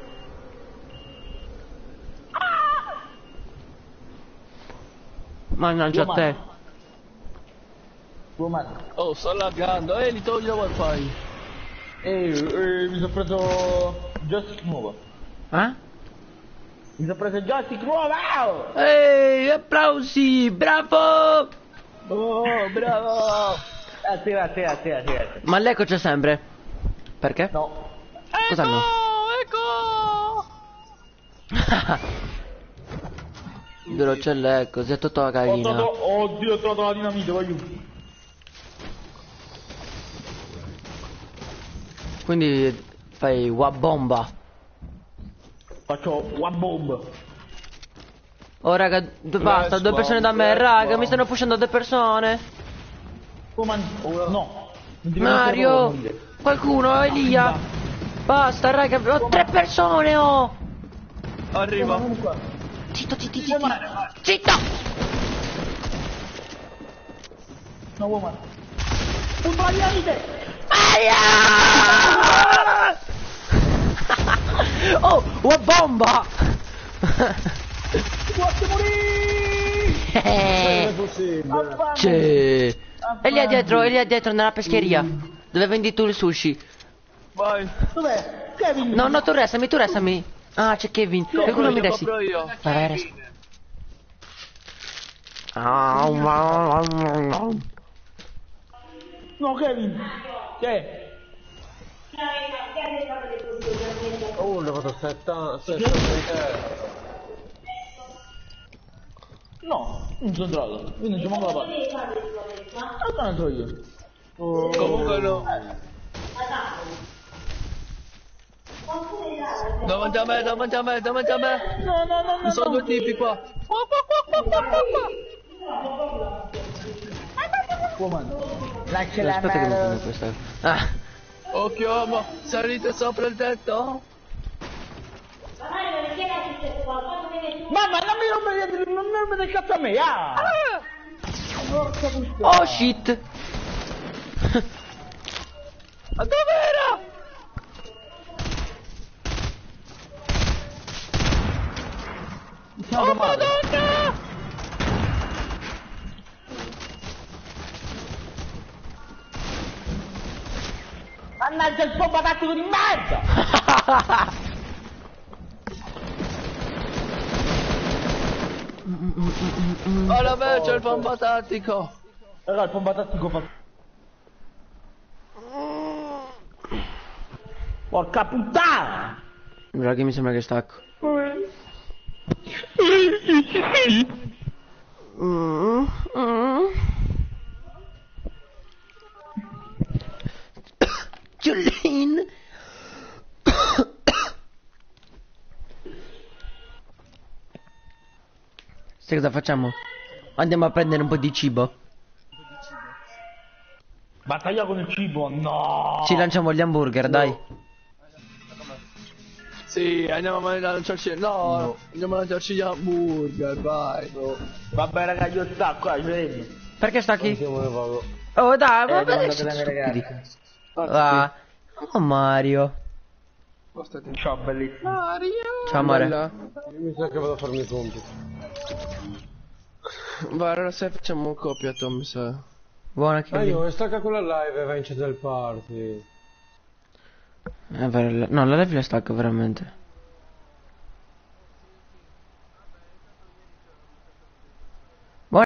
A: Mannaggia a te.
I: Woman.
B: Oh, sto laggando, eh, li togli il wifi.
I: Ehi, eh, mi sono preso joystick nuovo.
A: Eh?
I: Mi sono preso joystick nuovo!
A: Ehi, applausi, bravo!
B: Oh, bravo!
I: Grazie, grazie, grazie, grazie, grazie.
A: Ma l'eco c'è sempre. Perché?
I: No.
A: Cosa no?
B: Ecco!
A: Dove c'è l'eco, si è tutto la
I: Ho
A: carina.
I: trovato, oddio, ho trovato la dinamite, voglio.
A: Quindi fai wa bomba.
I: Faccio one bomb.
A: Oh raga, d- basta, due persone da me, raga, mi stanno pushando due persone.
I: Woman, oh, no. Non ti
A: Mario, qualcuno, Elia. Basta, raga, ho tre persone, oh.
B: Arriva.
A: Zitto, zitto, zitto. Zitto.
I: No, woman. Punto la dinamite!
A: Oh, wa bomba.
I: Forse morì!
J: Non è possibile.
A: C'è. è lì dietro, è lì dietro nella pescheria. Dove vendi tu il sushi?
B: Vai.
I: Dov'è? Kevin?
A: No, no, tu restami, tu restami. Ah, c'è Kevin. Qualcuno mi dessi.
B: Compro io.
A: Vai, vai, resta. Ah, ma-
I: No, Kevin. Che?
J: Oh, l'ho fatto setta, setta,
I: No, non sono entrato. Io non ci manco la parte. Ma non entro io.
J: oh.
B: Comunque no. Davanti a me, davanti a me, davanti a me.
I: No, no, no, no.
B: Ci sono due tipi qua.
I: Lascia la
A: Aspetta che mi prendo
I: mano.
A: questa. Ah,
B: Occhio, uomo, salite sopra il tetto.
I: Mamma, non mi rompere, non mi rompere il cazzo a me, ah!
A: oh shit.
B: Ma dov'era?
I: Oh,
B: Madonna!
I: Mannaggia il pompa tattico di merda!
B: Oh la me, c'è il pompa tattico.
I: Allora il pompa tattico fa... Porca puttana!
A: Allora che mi sembra che stacco. Mm, mm. Giullin. Sai cosa facciamo? Andiamo a prendere un po' di cibo.
I: Battaglia con il cibo, no!
A: Ci lanciamo gli hamburger, dai.
B: Sì, andiamo a lanciarci. No, no, andiamo a lanciarci gli hamburger, vai. No.
I: Vabbè raga, io stacco, eh, vedi?
A: Perché stacchi?
J: Siamo ne vado.
A: Oh dai,
I: Eh,
A: ma
I: devo
A: adesso
I: andare da
A: stupidi.
I: ragazzi.
A: Ah, oh Mario.
I: Ciao bellissimo.
A: Ciao amore.
B: Bella.
J: Io mi sa che vado a farmi i conti.
B: Vai, allora se facciamo un coppia, Tom, mi sa.
A: Buona che...
J: Ah, io stacca quella live e vai in chat del party.
A: Eh, ver- no, la live la stacco veramente.